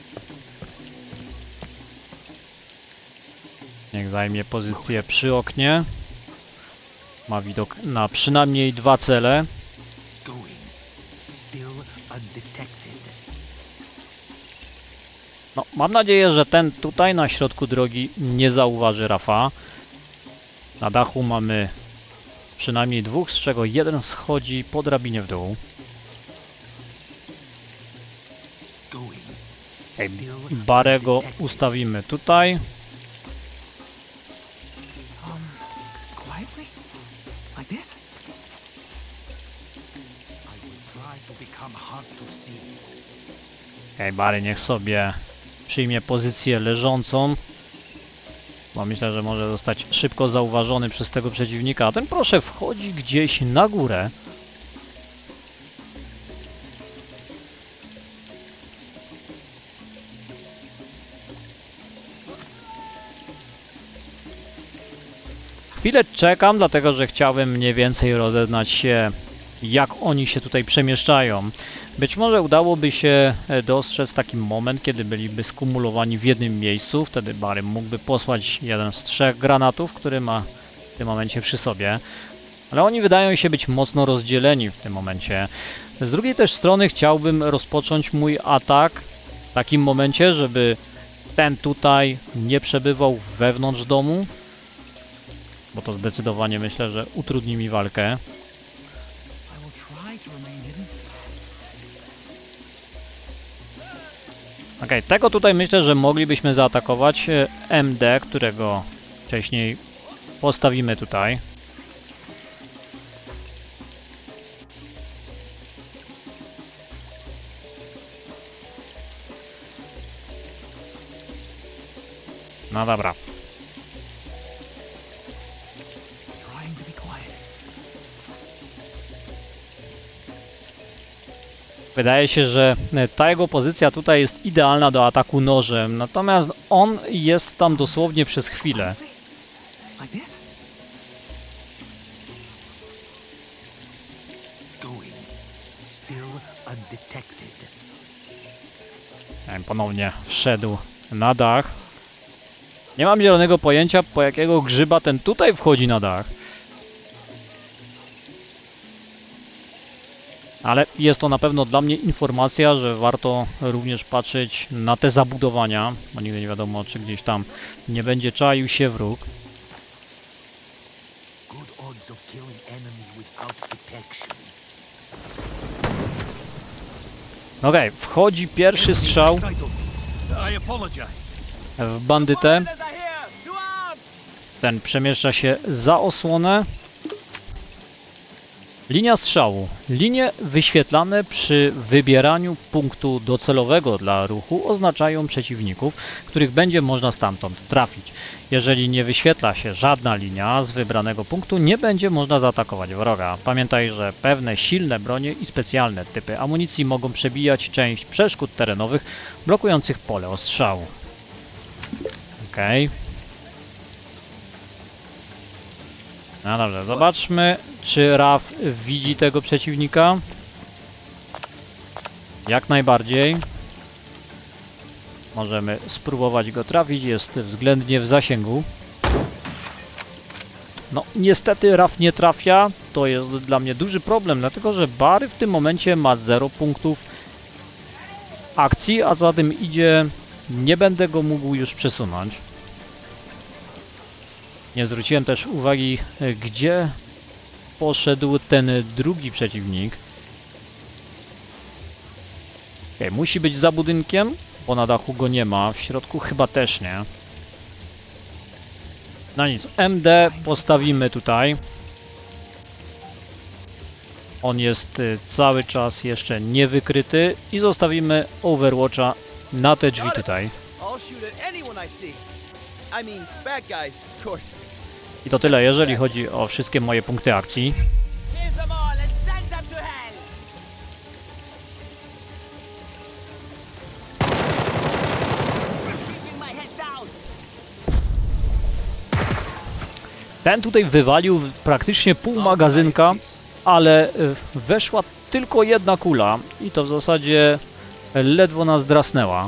Niech zajmie pozycję przy oknie. Ma widok na przynajmniej 2 cele. No, mam nadzieję, że ten tutaj na środku drogi nie zauważy Rafa. Na dachu mamy przynajmniej 2, z czego jeden schodzi po drabinie w dół. Barego ustawimy tutaj. Bary niech sobie przyjmie pozycję leżącą, bo myślę, że może zostać szybko zauważony przez tego przeciwnika. A ten, proszę, wchodzi gdzieś na górę. Chwilę czekam, dlatego że chciałbym mniej więcej rozeznać się, jak oni się tutaj przemieszczają. Być może udałoby się dostrzec taki moment, kiedy byliby skumulowani w jednym miejscu. Wtedy Barry mógłby posłać jeden z 3 granatów, który ma w tym momencie przy sobie. Ale oni wydają się być mocno rozdzieleni w tym momencie. Z drugiej też strony chciałbym rozpocząć mój atak w takim momencie, żeby ten tutaj nie przebywał wewnątrz domu. Bo to zdecydowanie myślę, że utrudni mi walkę. Okej, tego tutaj myślę, że moglibyśmy zaatakować. MD, którego wcześniej postawimy tutaj. No dobra. Wydaje się, że ta jego pozycja tutaj jest idealna do ataku nożem, natomiast on jest tam dosłownie przez chwilę. Ponownie wszedł na dach. Nie mam zielonego pojęcia, po jakiego grzyba ten tutaj wchodzi na dach. Ale jest to na pewno dla mnie informacja, że warto również patrzeć na te zabudowania, bo nigdy nie wiadomo, czy gdzieś tam nie będzie czaił się wróg. Okej, wchodzi pierwszy strzał w bandytę. Ten przemieszcza się za osłonę. Linia strzału. Linie wyświetlane przy wybieraniu punktu docelowego dla ruchu oznaczają przeciwników, których będzie można stamtąd trafić. Jeżeli nie wyświetla się żadna linia z wybranego punktu, nie będzie można zaatakować wroga. Pamiętaj, że pewne silne bronie i specjalne typy amunicji mogą przebijać część przeszkód terenowych blokujących pole ostrzału. Okej. No dobrze, zobaczmy, czy Raf widzi tego przeciwnika. Jak najbardziej. Możemy spróbować go trafić, jest względnie w zasięgu. No, niestety Raf nie trafia. To jest dla mnie duży problem, dlatego że Barry w tym momencie ma 0 punktów akcji, a za tym idzie, nie będę go mógł już przesunąć. Nie zwróciłem też uwagi, gdzie poszedł ten drugi przeciwnik. Okay, musi być za budynkiem, bo na dachu go nie ma, w środku chyba też nie. No nic, MD postawimy tutaj. On jest cały czas jeszcze niewykryty i zostawimy Overwatcha na te drzwi tutaj. I to tyle, jeżeli chodzi o wszystkie moje punkty akcji. Ten tutaj wywalił praktycznie pół magazynka, ale weszła tylko jedna kula i to w zasadzie ledwo nas drasnęła.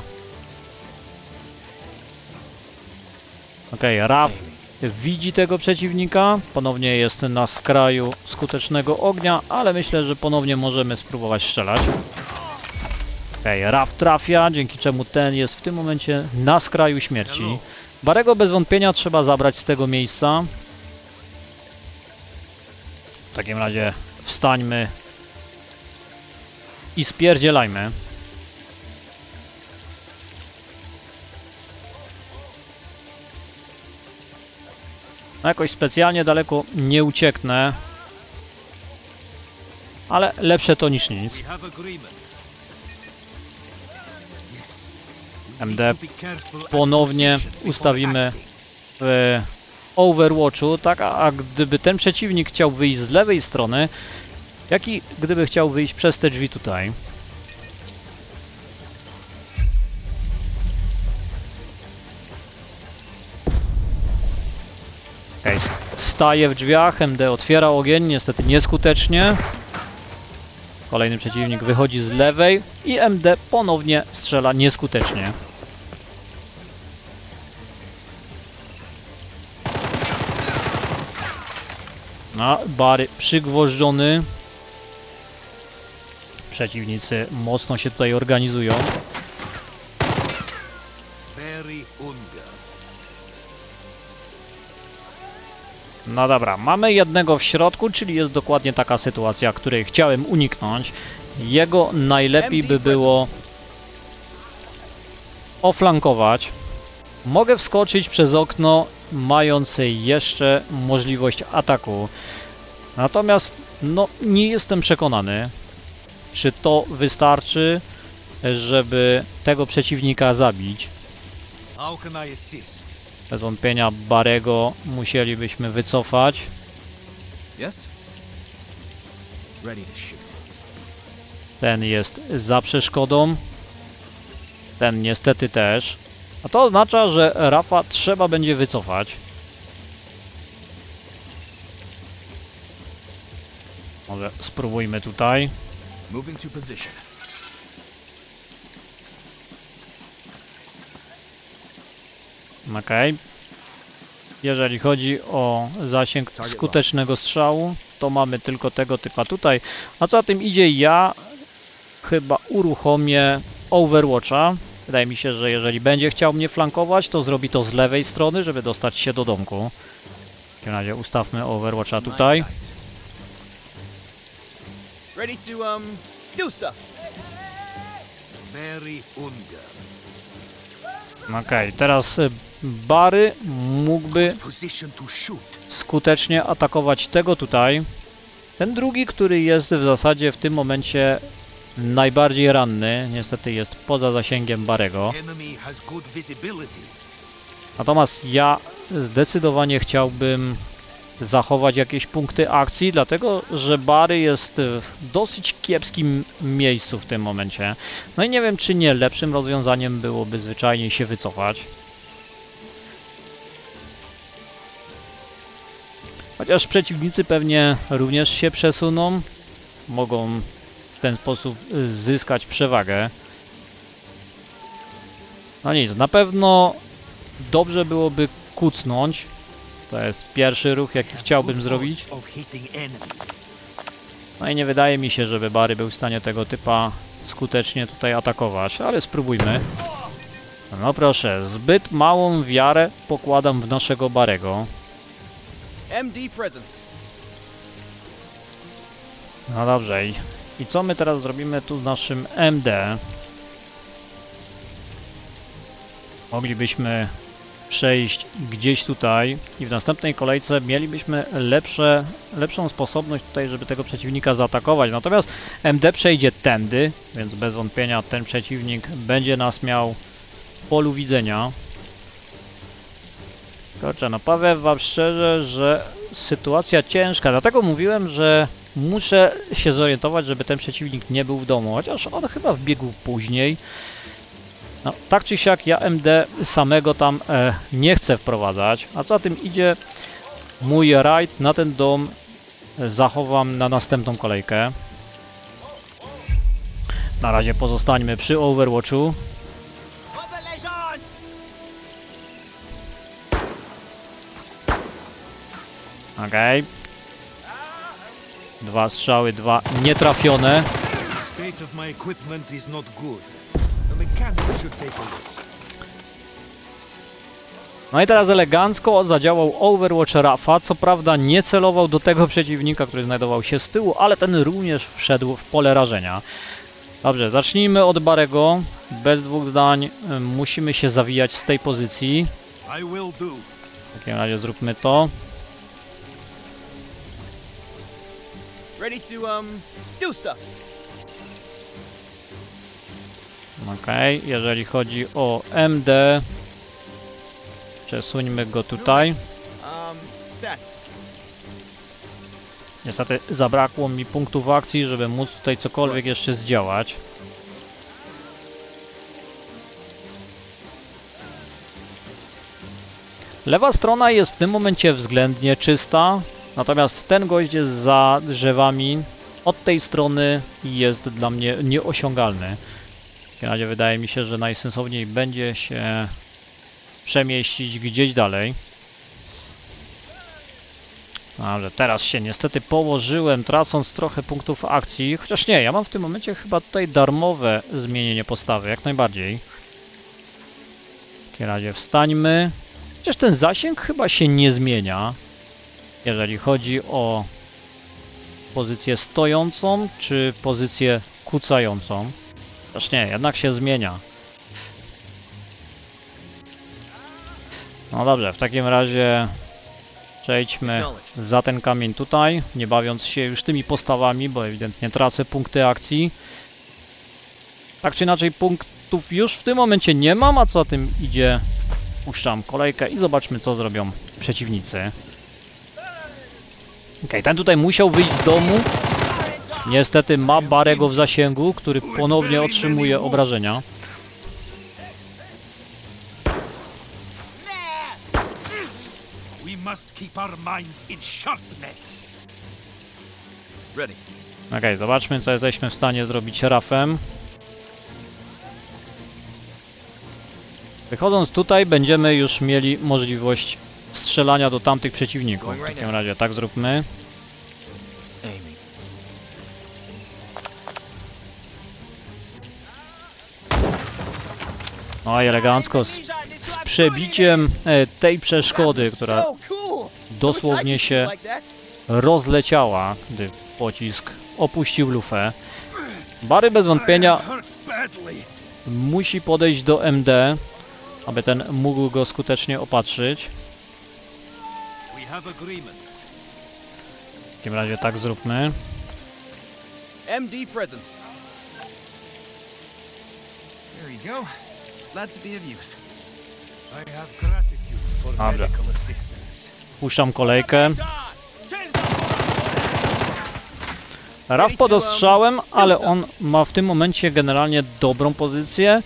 Okej, Raf widzi tego przeciwnika, ponownie jest na skraju skutecznego ognia, ale myślę, że ponownie możemy spróbować strzelać. Okej, Raf trafia, dzięki czemu ten jest w tym momencie na skraju śmierci. Barego bez wątpienia trzeba zabrać z tego miejsca. W takim razie wstańmy i spierdzielajmy. No jakoś specjalnie daleko nie ucieknę, ale lepsze to niż nic. MD ponownie ustawimy w Overwatchu, tak, a gdyby ten przeciwnik chciał wyjść z lewej strony, jak i gdyby chciał wyjść przez te drzwi tutaj. Okay, staje w drzwiach, MD otwiera ogień, niestety nieskutecznie. Kolejny przeciwnik wychodzi z lewej i MD ponownie strzela nieskutecznie. No, Barry przygwożdżony. Przeciwnicy mocno się tutaj organizują. No dobra, mamy jednego w środku, czyli jest dokładnie taka sytuacja, której chciałem uniknąć. Jego najlepiej by było oflankować. Mogę wskoczyć przez okno, mając jeszcze możliwość ataku. Natomiast no, nie jestem przekonany, czy to wystarczy, żeby tego przeciwnika zabić. Bez wątpienia Barego musielibyśmy wycofać. Ten jest za przeszkodą. Ten niestety też. A to oznacza, że Rafa trzeba będzie wycofać. Może spróbujmy tutaj. Okej. Jeżeli chodzi o zasięg skutecznego strzału, to mamy tylko tego typa tutaj. A co za tym idzie, ja chyba uruchomię Overwatcha. Wydaje mi się, że jeżeli będzie chciał mnie flankować, to zrobi to z lewej strony, żeby dostać się do domku. W takim razie ustawmy Overwatcha tutaj. Okej, teraz Barry mógłby skutecznie atakować tego tutaj. Ten drugi, który jest w zasadzie w tym momencie najbardziej ranny, niestety jest poza zasięgiem Barego. Natomiast ja zdecydowanie chciałbym zachować jakieś punkty akcji, dlatego że Barry jest w dosyć kiepskim miejscu w tym momencie. No i nie wiem, czy nie lepszym rozwiązaniem byłoby zwyczajnie się wycofać. Chociaż przeciwnicy pewnie również się przesuną, mogą w ten sposób zyskać przewagę. No nic, na pewno dobrze byłoby kucnąć. To jest pierwszy ruch, jaki chciałbym zrobić. No i nie wydaje mi się, żeby Barry był w stanie tego typa skutecznie tutaj atakować, ale spróbujmy. No proszę, zbyt małą wiarę pokładam w naszego Barego. No dobrze, i co my teraz zrobimy tu z naszym MD? Moglibyśmy przejść gdzieś tutaj i w następnej kolejce mielibyśmy lepszą sposobność tutaj, żeby tego przeciwnika zaatakować. Natomiast MD przejdzie tędy, więc bez wątpienia ten przeciwnik będzie nas miał w polu widzenia. Kurczę, no powiem wam szczerze, że sytuacja ciężka, dlatego mówiłem, że muszę się zorientować, żeby ten przeciwnik nie był w domu, chociaż on chyba wbiegł później. No, tak czy siak ja MD samego tam nie chcę wprowadzać, a za tym idzie mój rajd na ten dom zachowam na następną kolejkę. Na razie pozostańmy przy Overwatchu. Okej. Dwa strzały, dwa nietrafione. No i teraz elegancko zadziałał Overwatch Rafa. Co prawda nie celował do tego przeciwnika, który znajdował się z tyłu, ale ten również wszedł w pole rażenia. Dobrze, zacznijmy od Barego. Bez dwóch zdań musimy się zawijać z tej pozycji. W takim razie zróbmy to. Okej, jeżeli chodzi o MD, przesuńmy go tutaj. Niestety zabrakło mi punktów akcji, żeby móc tutaj cokolwiek jeszcze zdziałać. Lewa strona jest w tym momencie względnie czysta, natomiast ten gość jest za drzewami. Od tej strony jest dla mnie nieosiągalny. W takim razie wydaje mi się, że najsensowniej będzie się przemieścić gdzieś dalej. Dobrze, teraz się niestety położyłem, tracąc trochę punktów akcji. Chociaż nie, ja mam w tym momencie chyba tutaj darmowe zmienienie postawy, jak najbardziej. W takim razie wstańmy. Chociaż ten zasięg chyba się nie zmienia, jeżeli chodzi o pozycję stojącą, czy pozycję kucającą. Chociaż nie, jednak się zmienia. No dobrze, w takim razie przejdźmy za ten kamień tutaj, nie bawiąc się już tymi postawami, bo ewidentnie tracę punkty akcji. Tak czy inaczej punktów już w tym momencie nie mam, a co za tym idzie, puszczam kolejkę i zobaczmy, co zrobią przeciwnicy. Okej, ten tutaj musiał wyjść z domu. Niestety ma Barego w zasięgu, który ponownie otrzymuje obrażenia. Okej, zobaczmy, co jesteśmy w stanie zrobić Rafem. Wychodząc tutaj, będziemy już mieli możliwość strzelania do tamtych przeciwników. W takim razie tak zróbmy. No i elegancko z przebiciem tej przeszkody, która dosłownie się rozleciała, gdy pocisk opuścił lufę. Barry bez wątpienia musi podejść do MD, aby ten mógł go skutecznie opatrzyć. W takim razie tak zróbmy. MD present. There you go. Glad to be of use. I have gratitude for Dobra. medical assistance. Puszczam kolejkę. Raf pod ostrzałem, ale on ma w tym momencie generalnie dobrą pozycję.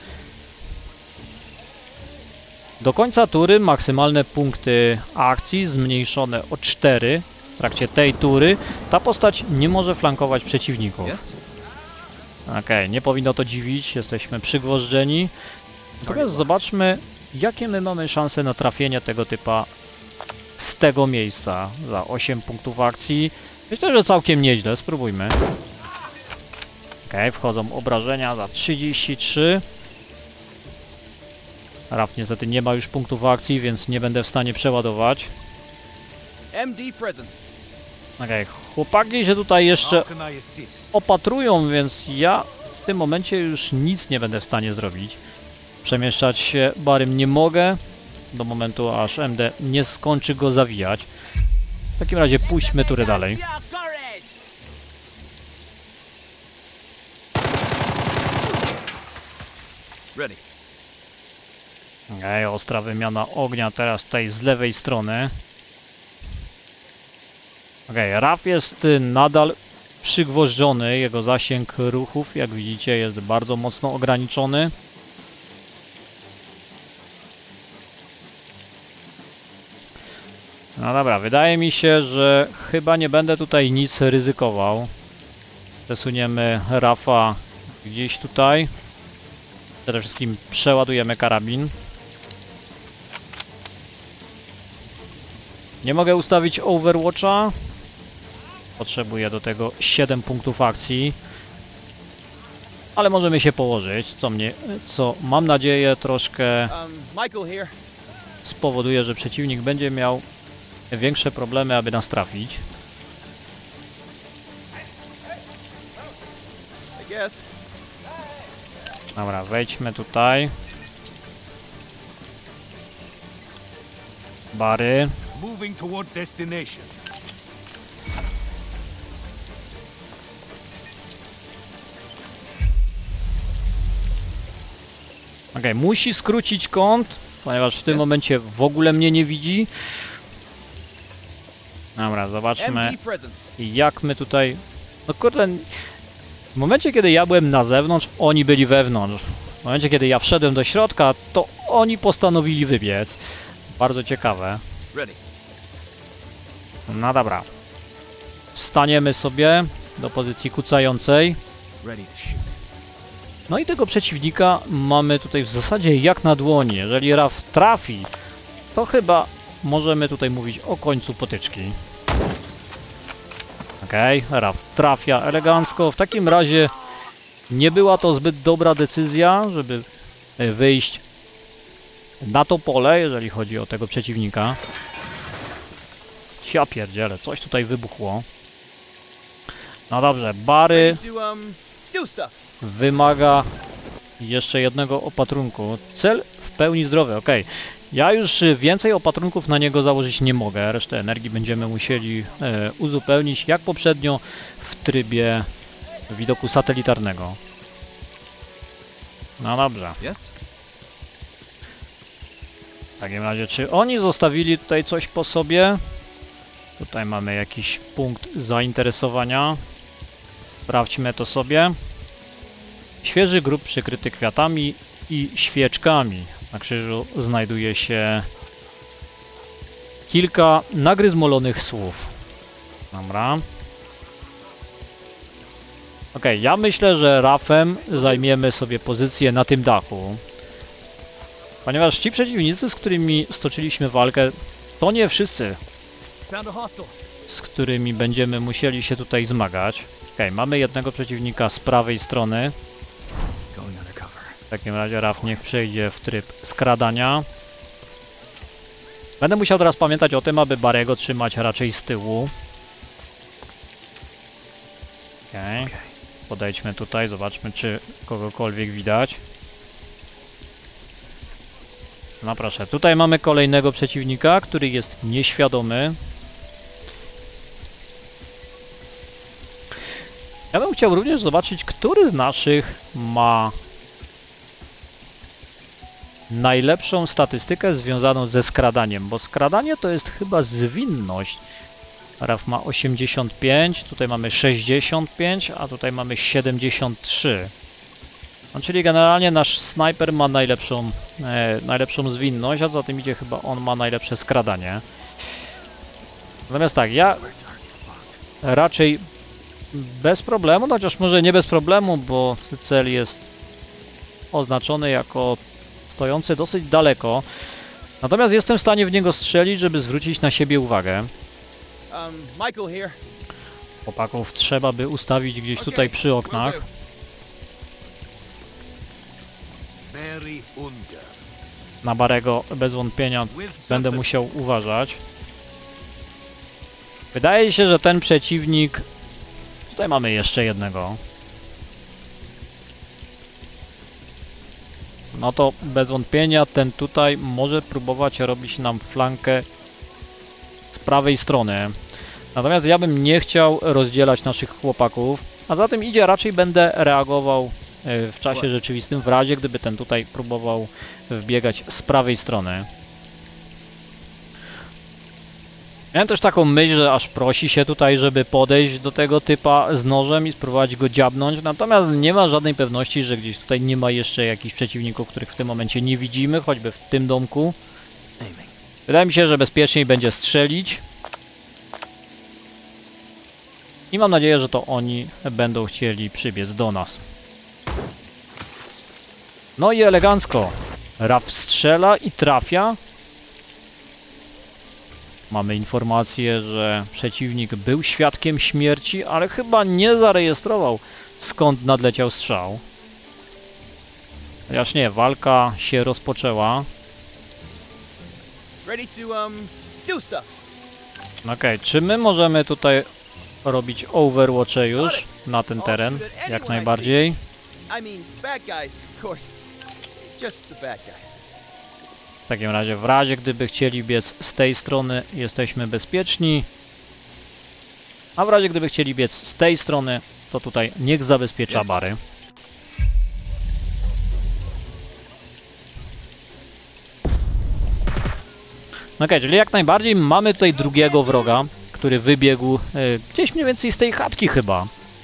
Do końca tury maksymalne punkty akcji zmniejszone o 4. W trakcie tej tury ta postać nie może flankować przeciwników. Okej, nie powinno to dziwić, jesteśmy przygwożdżeni. Natomiast zobaczmy, jakie my mamy szanse na trafienie tego typa z tego miejsca. Za 8 punktów akcji. Myślę, że całkiem nieźle, spróbujmy. Okej, wchodzą obrażenia za 33. Raf niestety nie ma już punktów akcji, więc nie będę w stanie przeładować. MD present. Okej, chłopaki się tutaj jeszcze opatrują, więc ja w tym momencie już nic nie będę w stanie zrobić. Przemieszczać się Barym nie mogę do momentu, aż MD nie skończy go zawijać. W takim razie puśćmy turę dalej. Okej, ostra wymiana ognia teraz tutaj z lewej strony. Okej, Raf jest nadal przygwożdżony, jego zasięg ruchów, jak widzicie, jest bardzo mocno ograniczony. No dobra, wydaje mi się, że chyba nie będę tutaj nic ryzykował. Przesuniemy Rafa gdzieś tutaj. Przede wszystkim przeładujemy karabin. Nie mogę ustawić Overwatcha. Potrzebuję do tego 7 punktów akcji. Ale możemy się położyć, co mam nadzieję troszkę spowoduje, że przeciwnik będzie miał większe problemy, aby nas trafić. Dobra, wejdźmy tutaj. Bary. Moving toward destination. Okej, musi skrócić kąt, ponieważ w tym momencie w ogóle mnie nie widzi. Dobra, zobaczmy jak my tutaj... No kurde, w momencie kiedy ja byłem na zewnątrz, oni byli wewnątrz. W momencie kiedy ja wszedłem do środka, to oni postanowili wybiec. Bardzo ciekawe. No dobra. Wstaniemy sobie do pozycji kucającej. No i tego przeciwnika mamy tutaj w zasadzie jak na dłoni. Jeżeli Raf trafi, to chyba możemy tutaj mówić o końcu potyczki. Okej, Raf trafia elegancko. W takim razie nie była to zbyt dobra decyzja, żeby wyjść na to pole, jeżeli chodzi o tego przeciwnika. Ja pierdzielę, coś tutaj wybuchło. No dobrze, Bary wymaga jeszcze jednego opatrunku. Cel w pełni zdrowy, ok. Ja już więcej opatrunków na niego założyć nie mogę. Resztę energii będziemy musieli uzupełnić, jak poprzednio, w trybie widoku satelitarnego. No dobrze. W takim razie, czy oni zostawili tutaj coś po sobie? Tutaj mamy jakiś punkt zainteresowania. Sprawdźmy to sobie. Świeży grób przykryty kwiatami i świeczkami. Na krzyżu znajduje się kilka nagryzmolonych słów. Dobra. Ok, ja myślę, że Rafem zajmiemy sobie pozycję na tym dachu. Ponieważ ci przeciwnicy, z którymi stoczyliśmy walkę, to nie wszyscy, z którymi będziemy musieli się tutaj zmagać. Ok, mamy jednego przeciwnika z prawej strony. W takim razie Raf niech przejdzie w tryb skradania. Będę musiał teraz pamiętać o tym, aby Barego trzymać raczej z tyłu. Okej. Podejdźmy tutaj, zobaczmy, czy kogokolwiek widać. No proszę, tutaj mamy kolejnego przeciwnika, który jest nieświadomy. Ja bym chciał również zobaczyć, który z naszych ma najlepszą statystykę związaną ze skradaniem, bo skradanie to jest chyba zwinność. Raf ma 85, tutaj mamy 65, a tutaj mamy 73. No, czyli generalnie nasz snajper ma najlepszą zwinność, a za tym idzie chyba on ma najlepsze skradanie. Natomiast tak, ja raczej bez problemu, chociaż może nie bez problemu, bo cel jest oznaczony jako stojący dosyć daleko. Natomiast jestem w stanie w niego strzelić, żeby zwrócić na siebie uwagę. Chłopaków trzeba by ustawić gdzieś tutaj przy oknach. Na Barego bez wątpienia będę musiał uważać. Wydaje się, że ten przeciwnik... Tutaj mamy jeszcze jednego. No to bez wątpienia ten tutaj może próbować robić nam flankę z prawej strony. Natomiast ja bym nie chciał rozdzielać naszych chłopaków, a za tym idzie, raczej będę reagował w czasie rzeczywistym, w razie gdyby ten tutaj próbował wbiegać z prawej strony. Miałem też taką myśl, że aż prosi się tutaj, żeby podejść do tego typa z nożem i spróbować go dziabnąć, natomiast nie ma żadnej pewności, że gdzieś tutaj nie ma jeszcze jakichś przeciwników, których w tym momencie nie widzimy, choćby w tym domku. Wydaje mi się, że bezpieczniej będzie strzelić. I mam nadzieję, że to oni będą chcieli przybiec do nas. No i elegancko. Raf strzela i trafia. Mamy informację, że przeciwnik był świadkiem śmierci, ale chyba nie zarejestrował, skąd nadleciał strzał. Chociaż nie, walka się rozpoczęła. Okej, czy my możemy tutaj robić overwatche już na ten teren? Jak najbardziej. W takim razie, gdyby chcieli biec z tej strony, jesteśmy bezpieczni. A w razie, gdyby chcieli biec z tej strony, to tutaj niech zabezpiecza bary. Okej, czyli jak najbardziej mamy tutaj drugiego wroga, który wybiegł gdzieś mniej więcej z tej chatki chyba.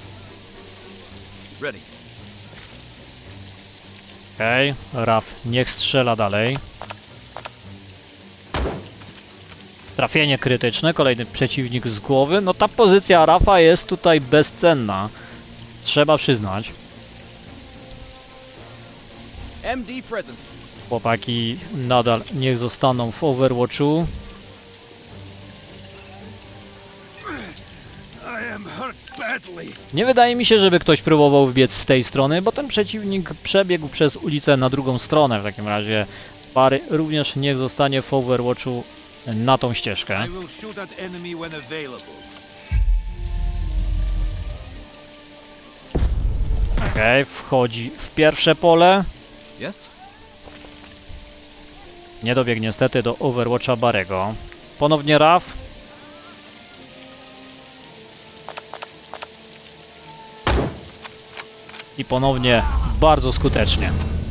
Okej, Raf niech strzela dalej. Trafienie krytyczne, kolejny przeciwnik z głowy. No ta pozycja Rafa jest tutaj bezcenna. Trzeba przyznać. Chłopaki nadal niech zostaną w Overwatchu. Nie wydaje mi się, żeby ktoś próbował wbiec z tej strony, bo ten przeciwnik przebiegł przez ulicę na drugą stronę. W takim razie pary również niech zostanie w Overwatchu na tą ścieżkę. Okej, wchodzi w pierwsze pole. Nie dobiegł niestety do Overwatcha Barego. Ponownie Raf. I ponownie bardzo skutecznie.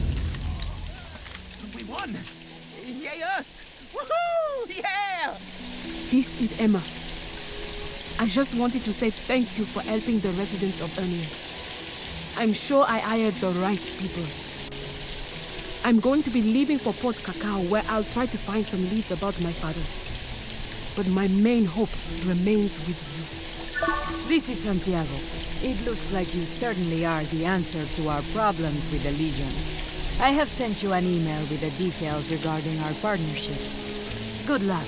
This is Emma. I just wanted to say thank you for helping the residents of Ernia. I'm sure I hired the right people. I'm going to be leaving for Port Cacao, where I'll try to find some leads about my father. But my main hope remains with you. This is Santiago. It looks like you certainly are the answer to our problems with the Legion. I have sent you an email with the details regarding our partnership. Good luck.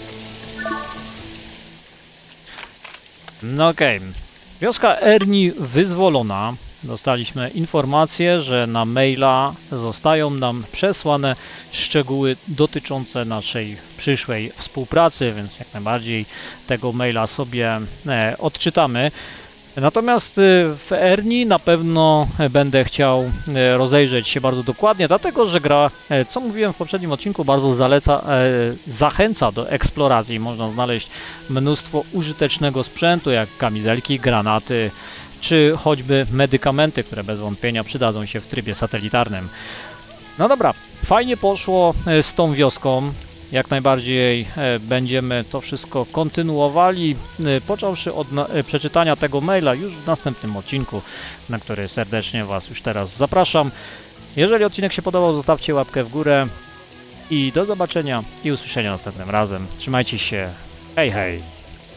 No okej. Wioska Erni wyzwolona. Dostaliśmy informację, że na maila zostają nam przesłane szczegóły dotyczące naszej przyszłej współpracy, więc jak najbardziej tego maila sobie odczytamy. Natomiast w Erni na pewno będę chciał rozejrzeć się bardzo dokładnie, dlatego że gra, co mówiłem w poprzednim odcinku, bardzo zachęca do eksploracji. Można znaleźć mnóstwo użytecznego sprzętu, jak kamizelki, granaty, czy choćby medykamenty, które bez wątpienia przydadzą się w trybie satelitarnym. No dobra, fajnie poszło z tą wioską. Jak najbardziej będziemy to wszystko kontynuowali, począwszy od przeczytania tego maila już w następnym odcinku, na który serdecznie Was już teraz zapraszam. Jeżeli odcinek się podobał, zostawcie łapkę w górę i do zobaczenia i usłyszenia następnym razem. Trzymajcie się, hej hej!